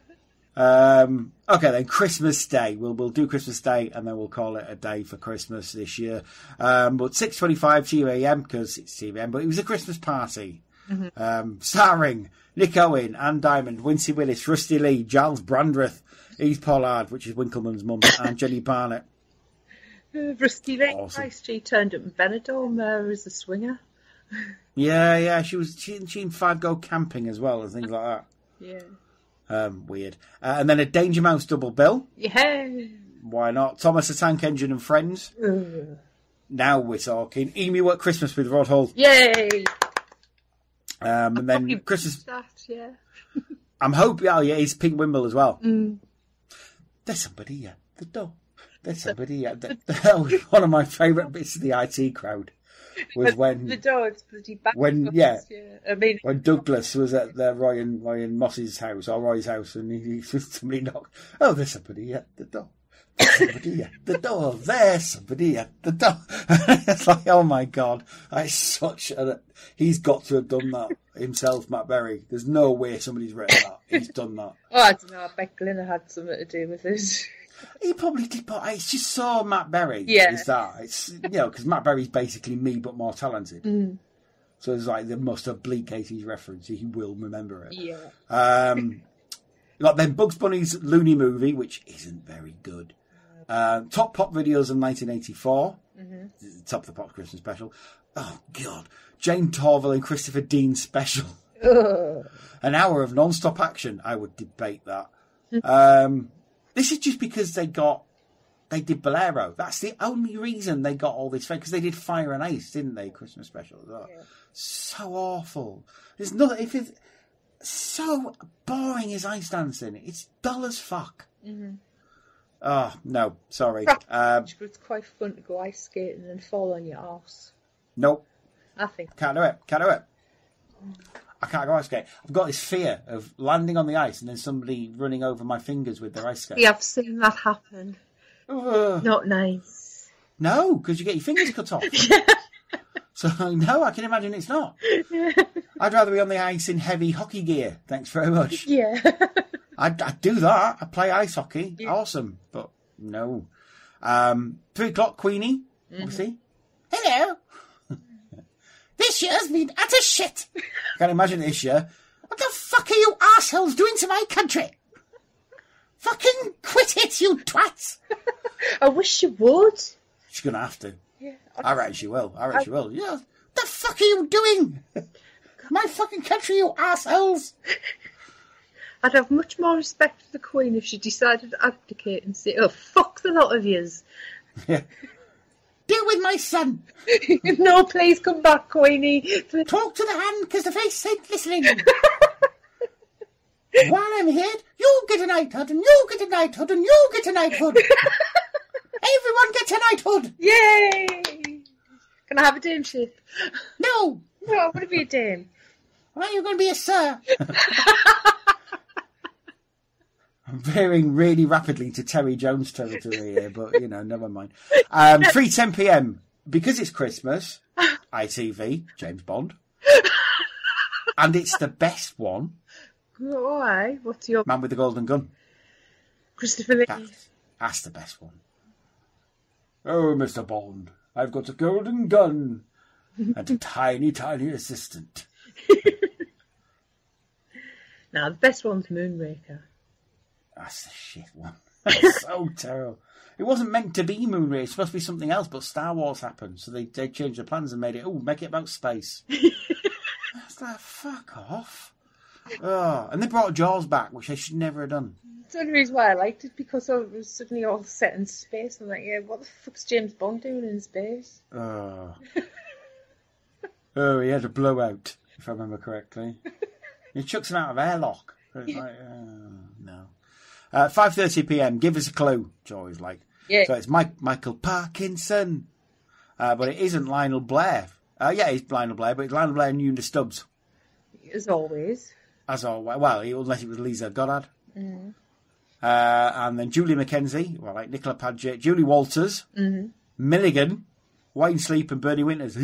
Okay, then Christmas Day. We'll do Christmas Day and then we'll call it a day for Christmas this year. But 6:25 TVAM because it's TVAM, but it was a Christmas party. Starring Nick Owen, Anne Diamond, Wincy Willis, Rusty Lee, Giles Brandreth, Eve Pollard, which is Winkleman's mum, and Jenny Barnett. Rusty Lee, awesome. She turned up in Benidorm as a swinger. Yeah, she in Five Go Camping as well and things like that. Yeah. Weird. And then a Danger Mouse double bill. Yeah. Why not? Thomas the Tank Engine and Friends. Now we're talking. Emu at Christmas with Rod Hull. Yay! And then Christmas. That, yeah. I'm hoping. Oh yeah, it's Pink Wimble as well. There's somebody at the door. There's somebody at the. That was one of my favourite bits of the IT crowd. Was when the dog's bloody back. When I mean, when Douglas was at Roy and Moss's house or Roy's house, and somebody knocked. Oh, there's somebody at the door. There's somebody at the door. There's somebody at the door. It's like, oh my God, that's such a. He's got to have done that himself, Matt Berry. There's no way somebody's written that. He's done that. Oh, I don't know. I bet Glenna had something to do with it. He probably did, but it's just so Matt Berry. Yeah. Is that? It's, because Matt Berry's basically me, but more talented. So it's like the most oblique 80s reference. He will remember it. Yeah. Got then Bugs Bunny's Looney Movie, which isn't very good. Top Pop Videos in 1984. Top of the Pop Christmas Special. Oh, God. Jane Torville and Christopher Dean Special. An hour of non-stop action. I would debate that. This is just because they did Bolero. That's the only reason they got all this fame, because they did Fire and Ice, didn't they? Christmas Special as well. Yeah. So awful. There's nothing. If it's so boring as ice dancing, it's dull as fuck. Oh no, sorry. It's quite fun to go ice skating and fall on your arse. Nope. I think. Can't do it. I can't go ice skate. I've got this fear of landing on the ice and then somebody running over my fingers with their ice skate. Yeah, I've seen that happen. Not nice. No, because you get your fingers cut off. So, no, I can imagine it's not. I'd rather be on the ice in heavy hockey gear. Thanks very much. Yeah. I'd do that. I'd play ice hockey. Yeah. Awesome. But no. 3 o'clock, Queenie. Obviously. Hello. This year's been utter shit. I can't imagine this year. What the fuck are you arseholes doing to my country? Fucking quit it, you twats. I wish you would. She's going to have to. Yeah. I reckon she will. Yeah. What the fuck are you doing? My fucking country, you arseholes. I'd have much more respect for the Queen if she decided to abdicate and say, oh, fuck the lot of yous. Yeah. Deal with my son. No, please come back, Queenie. Talk to the hand, because the face ain't listening. While I'm here, you get a knighthood, and you get a knighthood, and you get a knighthood. Everyone gets a knighthood. Yay! Can I have a dameship? No. No, I want to be a dame. Why are you going to be a sir? I'm veering really rapidly to Terry Jones territory here, but, never mind. 3:10 p.m. Because it's Christmas, ITV, James Bond. And it's the best one. Why? What's your... Man with the Golden Gun. Christopher Lee. That's the best one. Oh, Mr. Bond, I've got a golden gun and a tiny, tiny assistant. Now, the best one's Moonraker. That's the shit one. That's so terrible. It wasn't meant to be Moonraker. It's supposed to be something else, but Star Wars happened, so they changed the plans and made it, make it about space. It's like, fuck off. Oh, and they brought Jaws back, which they should never have done. It's the only reason why I liked it, because it was suddenly all set in space. I'm like, yeah, what the fuck's James Bond doing in space? Oh, he had a blowout, if I remember correctly. He chucks him out of airlock. It's like, no. 5:30 p.m. Give us a clue. Joy's like. Yeah. So it's Michael Parkinson, but it isn't Lionel Blair. Yeah, it's Lionel Blair, but it's Lionel Blair and Una Stubbs. As always. Well, unless it was Lisa Goddard. Mm-hmm. And then Julie Mackenzie, like Nicola Padgett, Julie Walters, Milligan, Wayne Sleep and Bernie Winters.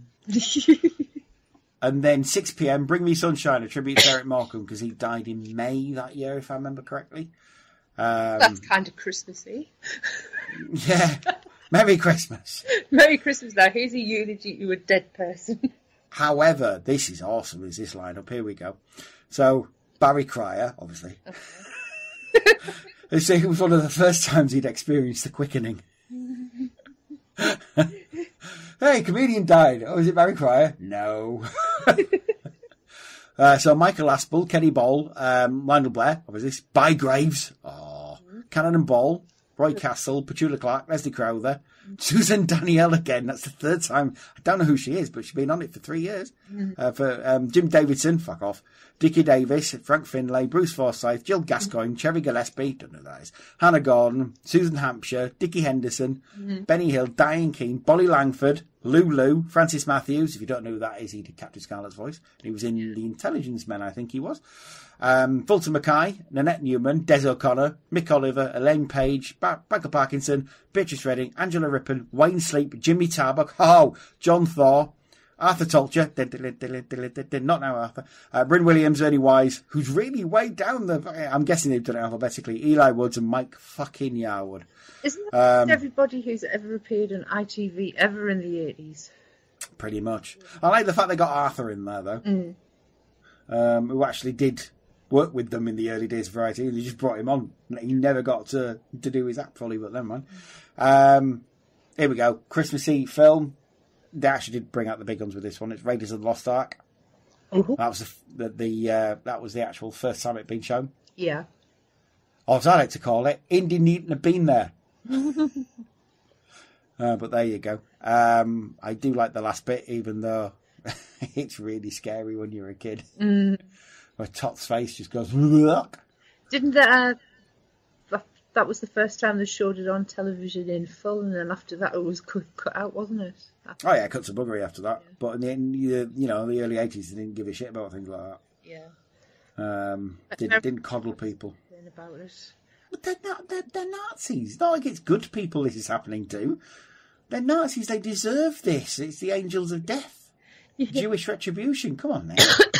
And then 6 p.m, Bring Me Sunshine, a tribute to Eric Morecambe, because he died in May that year, if I remember correctly. That's kind of Christmassy. Yeah. Merry Christmas. Merry Christmas now. Here's a eulogy to a dead person. However, this is awesome, is this lineup. Here we go. So, Barry Cryer, obviously. Okay. It was one of the first times he'd experienced the quickening. Hey, comedian died. Oh, is it Barry Cryer? No. So Michael Aspel, Kenny Ball, Lionel Blair, obviously, Bygraves, Cannon and Ball, Roy Castle, Petula Clark, Leslie Crowther, Susan Danielle again. That's the third time. I don't know who she is, but she's been on it for 3 years. For Jim Davidson, fuck off. Dickie Davis, Frank Finlay, Bruce Forsyth, Jill Gascoigne, Cherry Gillespie, don't know who that is, Hannah Gordon, Susan Hampshire, Dickie Henderson, Benny Hill, Diane Keane, Bolly Langford, Lulu, Francis Matthews. If you don't know who that is, he did Captain Scarlet's voice. He was in The Intelligence Men, I think he was. Fulton Mackay, Nanette Newman, Des O'Connor, Mick Oliver, Elaine Page, Michael Parkinson, Beatrice Redding, Angela Rippon, Wayne Sleep, Jimmy Tarbuck, John Thaw, Arthur Tolcher, not now Arthur, Bryn Williams, Ernie Wise, who's really way down I'm guessing they've done it alphabetically, Eli Woods and Mike fucking Yarwood. Isn't that everybody who's ever appeared on ITV ever in the 80s? Pretty much. I like the fact they got Arthur in there, though, who actually did work with them in the early days of Variety. They just brought him on. He never got to do his act fully, but never mind. Here we go. Christmas Eve film. They actually did bring out the big guns with this one. It's Raiders of the Lost Ark. That was that was the actual first time it'd been shown. Yeah. Or as I like to call it, Indy needn't have been there. But there you go. I do like the last bit, even though it's really scary when you're a kid. Where Tot's face just goes, look. Didn't that that was the first time they showed it on television in full, and then after that it was cut out, wasn't it? Oh yeah, cut to buggery after that. Yeah. But in the early 80s, they didn't give a shit about things like that. Yeah. Didn't coddle people. About it. But they're Nazis. It's not like it's good people this is happening to. They're Nazis. They deserve this. It's the angels of death. Jewish retribution. Come on,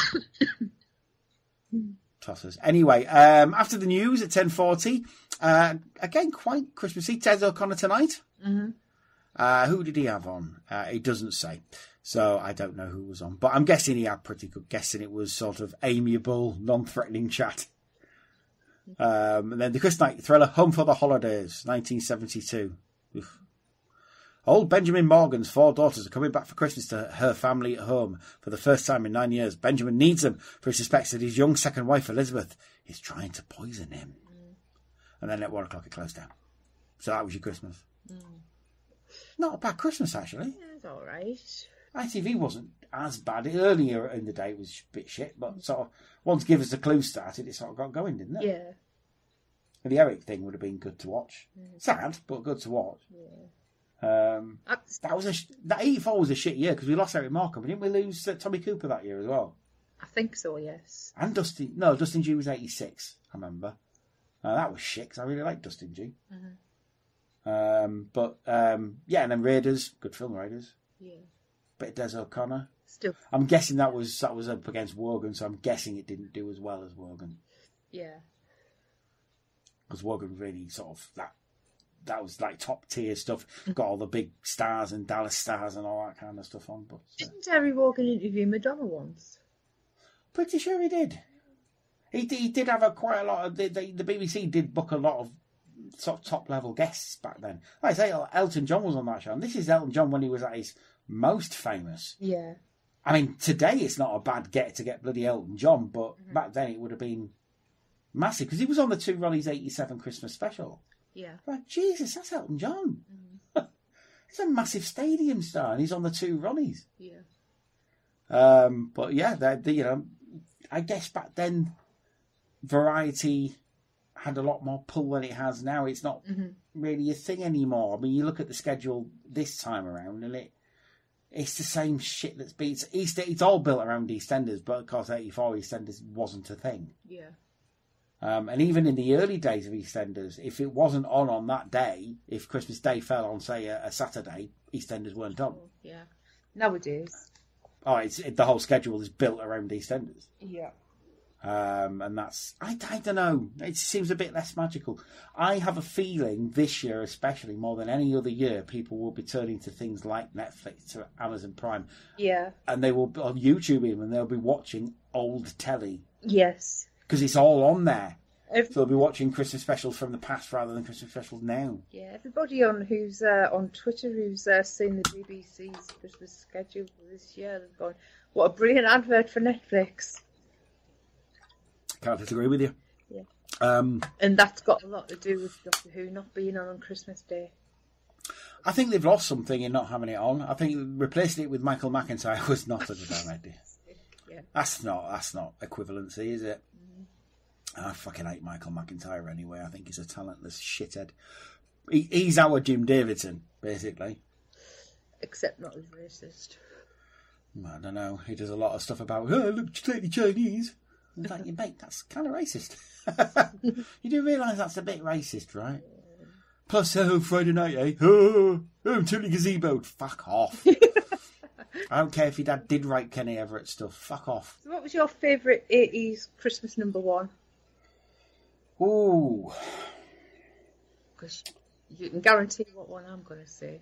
now. Tossers. Anyway, after the news at 10:40, again, quite Christmassy. Ted O'Connor tonight. Mm-hmm. Who did he have on? It doesn't say. So I don't know who was on. But I'm guessing he had pretty good guessing. It was sort of amiable, non-threatening chat. And then the Chris Knight thriller, Home for the Holidays, 1972. Oof. Old Benjamin Morgan's 4 daughters are coming back for Christmas to her family at home for the first time in 9 years. Benjamin needs them, for he suspects that his young second wife, Elizabeth, is trying to poison him. And then at 1 o'clock it closed down. So that was your Christmas. Not a bad Christmas, actually. Yeah, it's all right. ITV wasn't as bad. Earlier in the day it was a bit shit, but sort of once Give Us a Clue started, it sort of got going, didn't it? Yeah. And the Eric thing would have been good to watch. Sad, but good to watch. Yeah. That 84 was a shit year because we lost Eric Morecambe. Didn't we lose Tommy Cooper that year as well? I think so, yes. And Dustin G was 86, I remember. That was shit because I really liked Dustin G. Yeah, and then Raiders, good film, Raiders. Yeah. Bit of Des O'Connor. Still. I'm guessing that was up against Wogan, so I'm guessing it didn't do as well as Wogan. Yeah. Because Wogan really sort of that was like top tier stuff. Got all the big stars and Dallas Stars and all that kind of stuff on. But didn't Terry Wogan interview Madonna once? Pretty sure he did. He did have quite a lot of the BBC did book a lot of sort of top level guests back then. Like I say, Elton John was on that show, and this is Elton John when he was at his most famous. Yeah. I mean, today it's not a bad get to get bloody Elton John, but back then it would have been massive because he was on the 2 Ronnie's 87 Christmas Special. Yeah. Like, Jesus, that's Elton John. He's a massive stadium star, and he's on the 2 Ronnies. Yeah. But yeah, I guess back then variety had a lot more pull than it has now. It's not really a thing anymore. I mean, you look at the schedule this time around, and it's the same shit that's been. It's all built around EastEnders, but of course, 84 EastEnders wasn't a thing. Yeah. And even in the early days of EastEnders, if it wasn't on that day, if Christmas Day fell on, say, a Saturday, EastEnders weren't on. Yeah. Nowadays. Oh, the whole schedule is built around EastEnders. Yeah. And that's, I don't know, it seems a bit less magical. I have a feeling this year, especially more than any other year, people will be turning to things like Netflix, to Amazon Prime. Yeah. And they will be on YouTube even, and they'll be watching old telly. Yes. Because it's all on there. So they'll be watching Christmas specials from the past rather than Christmas specials now. Yeah, everybody who's on Twitter who's seen the BBC's Christmas schedule for this year, they've gone, what a brilliant advert for Netflix. Can't disagree with you. Yeah. And that's got a lot to do with Doctor Who not being on Christmas Day. I think they've lost something in not having it on. I think replacing it with Michael McIntyre was not a good idea. Yeah. That's not equivalency, is it? I fucking hate Michael McIntyre anyway. I think he's a talentless shithead. He's our Jim Davidson, basically. Except not as racist. I don't know. He does a lot of stuff about, oh, look, totally Chinese. It's like, mate, that's kind of racist. You do realise that's a bit racist, right? Plus, Friday night, eh? Oh, I'm totally gazeboed. Fuck off. I don't care if your dad did write Kenny Everett stuff. Fuck off. So what was your favourite 80s Christmas number one? Ooh. Because you can guarantee what one I'm going to say.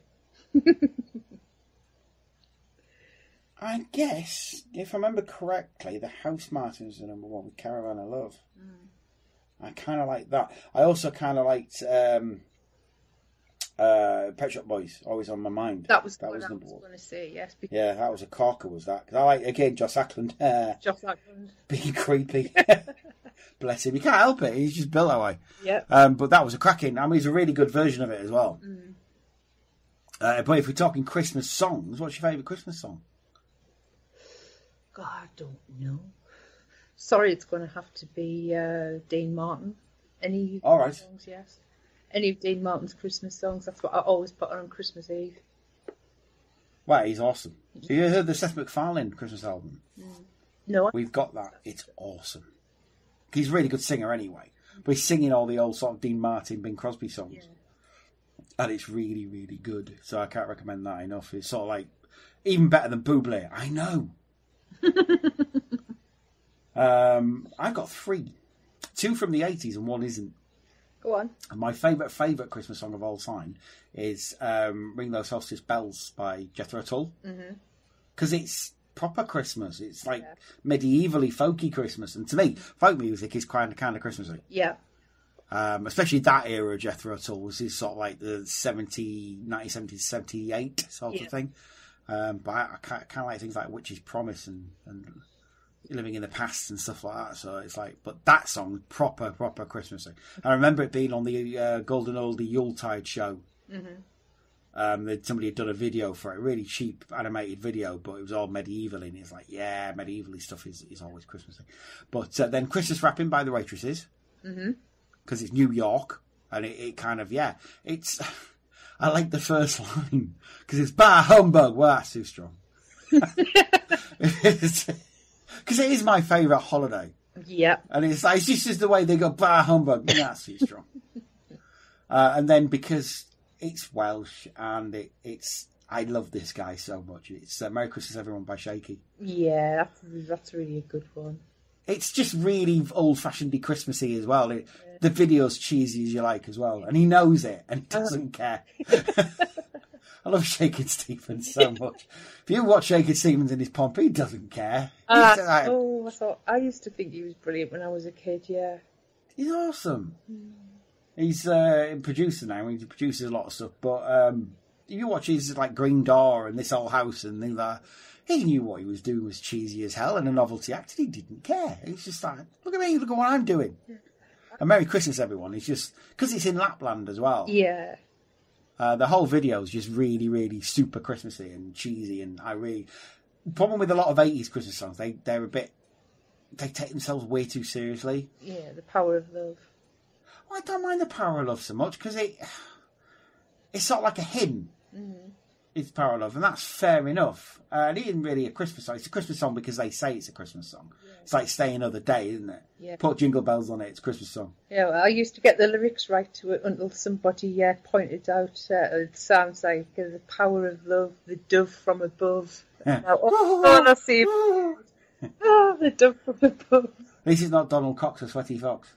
I guess, if I remember correctly, the House Martin was the number one with Caravan of Love. I kind of like that. I also kind of liked Pet Shop Boys, always on my mind. That was what I was going to say, yes. Yeah, that was a corker, was that? 'Cause I like, again, Joss Ackland. Joss Ackland. Being creepy. Bless him. You can't help it. He's just built that way. Yeah. But that was a cracking, I mean, it's a really good version of it as well. But if we're talking Christmas songs, what's your favourite Christmas song? God, I don't know. Sorry, it's going to have to be Dean Martin. Any all right. songs, yes. any of Dean Martin's Christmas songs. That's what I always put on Christmas Eve. Well, he's awesome. So you heard the Seth MacFarlane Christmas album? No. We've got that. It's awesome. He's a really good singer anyway. But he's singing all the old sort of Dean Martin, Bing Crosby songs. Yeah. And it's really, really good. So I can't recommend that enough. It's sort of like, even better than Bublé. I know. I've got 3. 2 from the 80s and 1 isn't. Go on. And my favourite Christmas song of all time is Ring Those Solstice Bells by Jethro Tull. Because it's proper Christmas. It's like medievally folky Christmas. And to me, folk music is kind of Christmassy. Yeah. Especially that era of Jethro Tull was his sort of like the 1970s, 78 sort of thing. But I kind of like things like Witch's Promise and Living in the Past and stuff like that. So it's like, but that song, proper Christmassy. I remember it being on the Golden Oldie Yuletide show. Somebody had done a video for it, a really cheap animated video, but it was all medieval, and it's like, yeah, medieval stuff is always Christmassy. But then Christmas Wrapping by the Waitresses, because it's New York, and it kind of, it's, I like the first line, because it's bah humbug. Well, that's too strong. Because it is my favourite holiday. Yeah. And it's like, it's just the way they go, bah humbug. That's too strong. And then because it's Welsh and it's, I love this guy so much. It's Merry Christmas Everyone by Shaky. Yeah, that's really a good one. It's just really old-fashioned Christmassy as well. The video's cheesy as you like as well. And he knows it and he doesn't care. I love Shakin' Stevens so much. If you watch Shakin' Stevens in his pomp, he doesn't care. I used to think he was brilliant when I was a kid, yeah. He's awesome. He's a producer now. He produces a lot of stuff. But if you watch his like Green Door and This Old House and things like that, he knew what he was doing was cheesy as hell and a novelty act, and he didn't care. He was just like, look at me, look at what I'm doing. And Merry Christmas, everyone. It's just, because it's in Lapland as well. Yeah. The whole video is just really, really super Christmassy and cheesy, and the problem with a lot of 80s Christmas songs, they take themselves way too seriously. Yeah, the power of love. Well, I don't mind the power of love so much, because it's sort of like a hymn. It's Power of Love, and that's fair enough. It isn't really a Christmas song. It's a Christmas song because they say it's a Christmas song. Yeah. It's like Stay Another Day, isn't it? Yeah. Put Jingle Bells on it, it's a Christmas song. Yeah, well, I used to get the lyrics right to it until somebody pointed out it sounds like the power of love, the dove from above. Yeah. I see the dove from above. This is not Donald Cox or Sweaty Fox.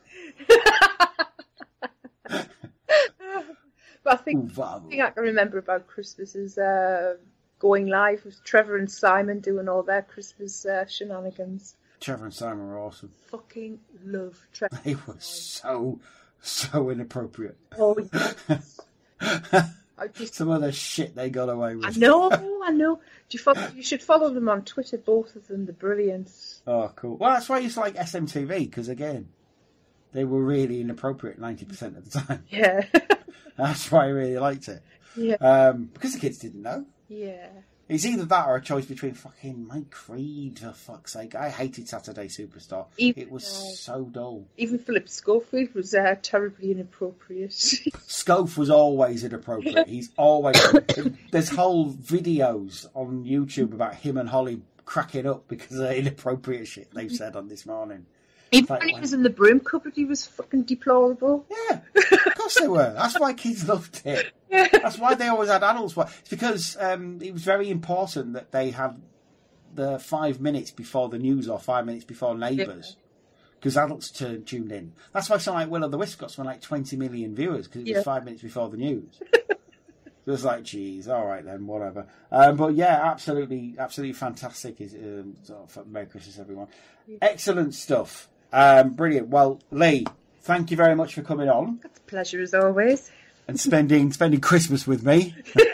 But I think the thing I can remember about Christmas is going live with Trevor and Simon doing all their Christmas shenanigans. Trevor and Simon were awesome. Fucking love Trevor. They were so inappropriate. Oh, yes. Some of the shit they got away with. I know. You should follow them on Twitter, both of them. They're brilliant. Oh, cool. Well, that's why I used to like SMTV, because again, they were really inappropriate 90% of the time. Yeah. That's why I really liked it. Yeah. Because the kids didn't know. Yeah. It's either that or a choice between fucking Mike Creed, for fuck's sake. I hated Saturday Superstar. It was so dull. Even Philip Schofield was terribly inappropriate. Scove was always inappropriate. He's always... There's whole videos on YouTube about him and Holly cracking up because of inappropriate shit they've said on This Morning. Even when he was in the broom cupboard, he was fucking deplorable. Yeah, of course they were. That's why kids loved it. Yeah. That's why they always had adults watch. It's because it was very important that they had the 5 minutes before the news or 5 minutes before Neighbours, because adults tuned in. That's why something like Will of the Wisp got something like 20 million viewers, because it was 5 minutes before the news. It was like, geez, all right then, whatever. But yeah, absolutely fantastic. Merry Christmas, everyone. Excellent stuff. Brilliant. Well, Lee, thank you very much for coming on. It's a pleasure as always. And spending Christmas with me.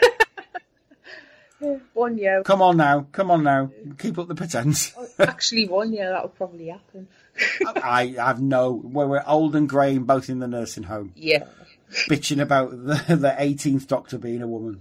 1 year. Come on now. Keep up the pretense. Actually, 1 year, that'll probably happen. I have we're old and grey and both in the nursing home. Yeah. Bitching about the 18th Doctor being a woman.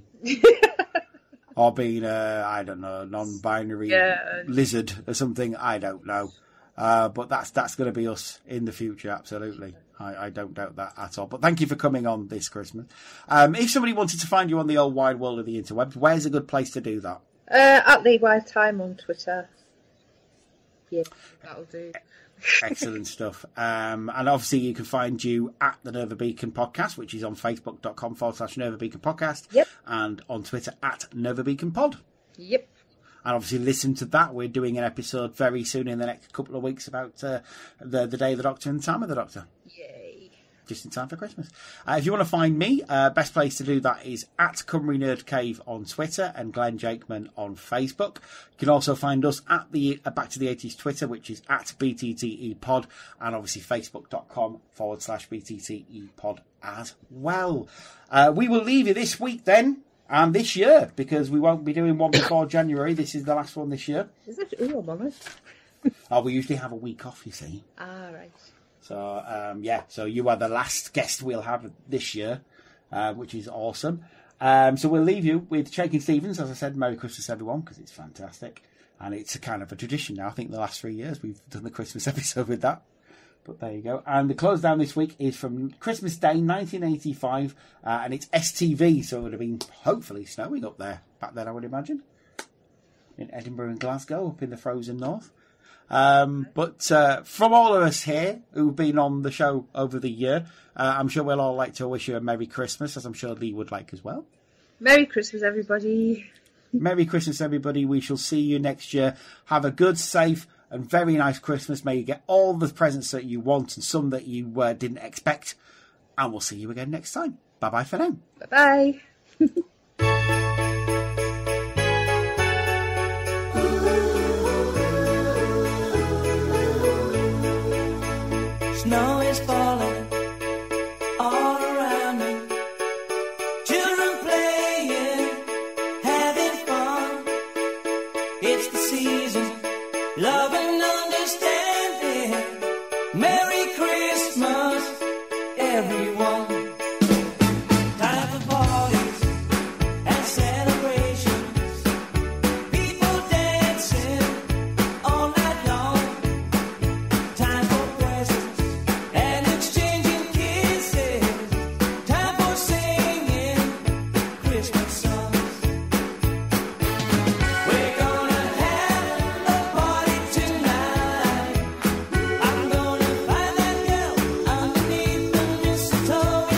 Or being a, I don't know, non-binary lizard or something. I don't know. But that's going to be us in the future, absolutely. I don't doubt that at all. But thank you for coming on this Christmas. If somebody wanted to find you on the old wide world of the interwebs, where's a good place to do that? At Lee Wild Time on Twitter. Yeah, that'll do. Excellent stuff. And obviously you can find you at the Nerva Beacon podcast, which is on facebook.com/Nerva Beacon podcast. Yep. And on Twitter at Nerva Beacon pod. Yep. And obviously listen to that. We're doing an episode very soon in the next couple of weeks about the Day of the Doctor and the Time of the Doctor. Yay. Just in time for Christmas. If you want to find me, best place to do that is at Cymru Nerd Cave on Twitter and Glenn Jakeman on Facebook. You can also find us at the Back to the 80s Twitter, which is at BTTE Pod, and obviously facebook.com/BTTE Pod as well. We will leave you this week then, and this year, because we won't be doing one before January. This is the last one this year. Is it? Ooh, I'm on it. We usually have a week off, you see. Ah, right. So, so you are the last guest we'll have this year, which is awesome. So we'll leave you with Shaking Stevens. As I said, Merry Christmas, everyone, because it's fantastic. And it's a kind of a tradition now. I think the last 3 years we've done the Christmas episode with that. But there you go. And the close down this week is from Christmas Day 1985, and it's STV, so it would have been hopefully snowing up there back then, I would imagine. In Edinburgh and Glasgow, up in the frozen north. But from all of us here who've been on the show over the year, I'm sure we'll all like to wish you a Merry Christmas, as I'm sure Lee would like as well. Merry Christmas, everybody. Merry Christmas, everybody. We shall see you next year. Have a good, safe and very nice Christmas. May you get all the presents that you want and some that you didn't expect. And we'll see you again next time. Bye-bye for now. Bye-bye. Snow is falling all around me. Children playing, having fun. It's the season, love and understanding. Merry Christmas, everyone. Time for parties and celebrations. People dancing all night long. Time for presents and exchanging kisses. Time for singing Christmas songs. We're gonna have a party tonight. I'm gonna find that girl underneath the mistletoe.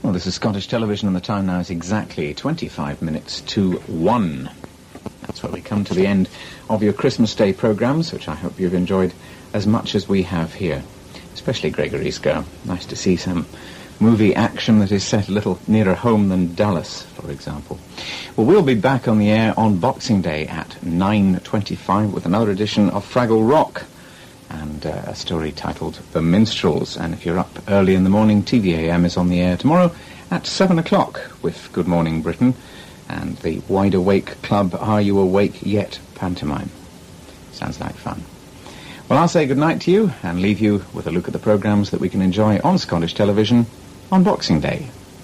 Well, this is Scottish Television, and the time now is exactly 25 minutes to 1. That's where we come to the end of your Christmas Day programmes, which I hope you've enjoyed as much as we have here. Especially Gregory's Girl. Nice to see some movie action that is set a little nearer home than Dallas, for example. Well, we'll be back on the air on Boxing Day at 9:25 with another edition of Fraggle Rock and a story titled The Minstrels. And if you're up early in the morning, TVAM is on the air tomorrow at 7 o'clock with Good Morning Britain and the Wide Awake Club Are You Awake Yet pantomime. Sounds like fun. Well, I'll say goodnight to you and leave you with a look at the programmes that we can enjoy on Scottish Television on Boxing Day.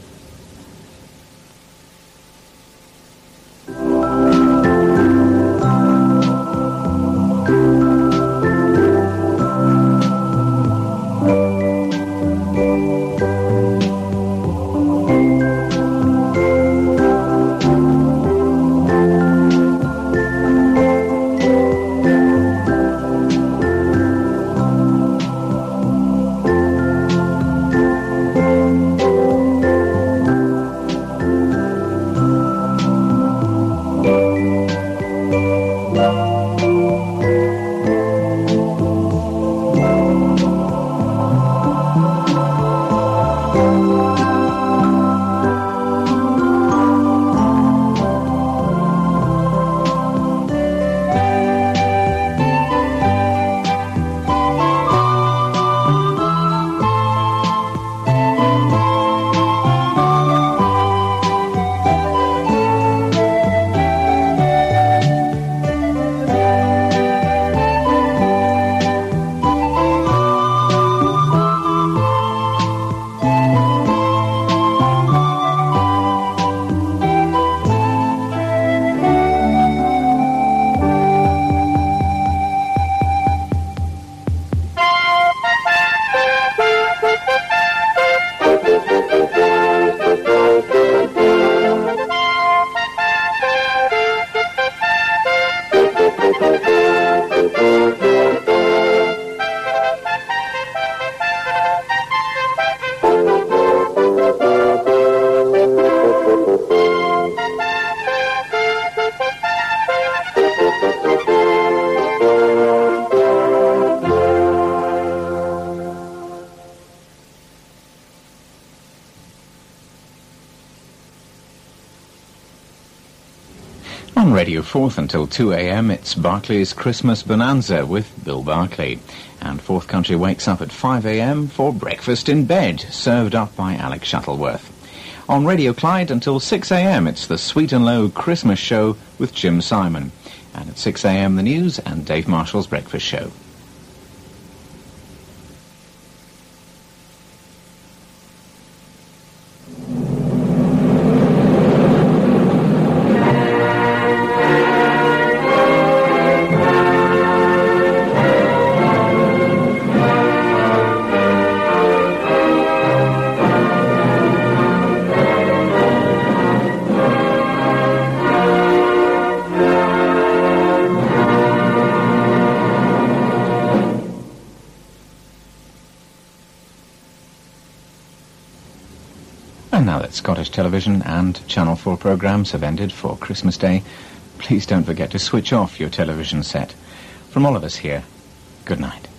On Radio 4th until 2 a.m, it's Barclay's Christmas Bonanza with Bill Barclay. And 4th Country wakes up at 5 a.m. for Breakfast in Bed, served up by Alex Shuttleworth. On Radio Clyde until 6 a.m, it's the Sweet and Low Christmas Show with Jim Simon. And at 6 a.m, the news and Dave Marshall's Breakfast Show. And now that Scottish Television and Channel 4 programmes have ended for Christmas Day, please don't forget to switch off your television set. From all of us here, good night.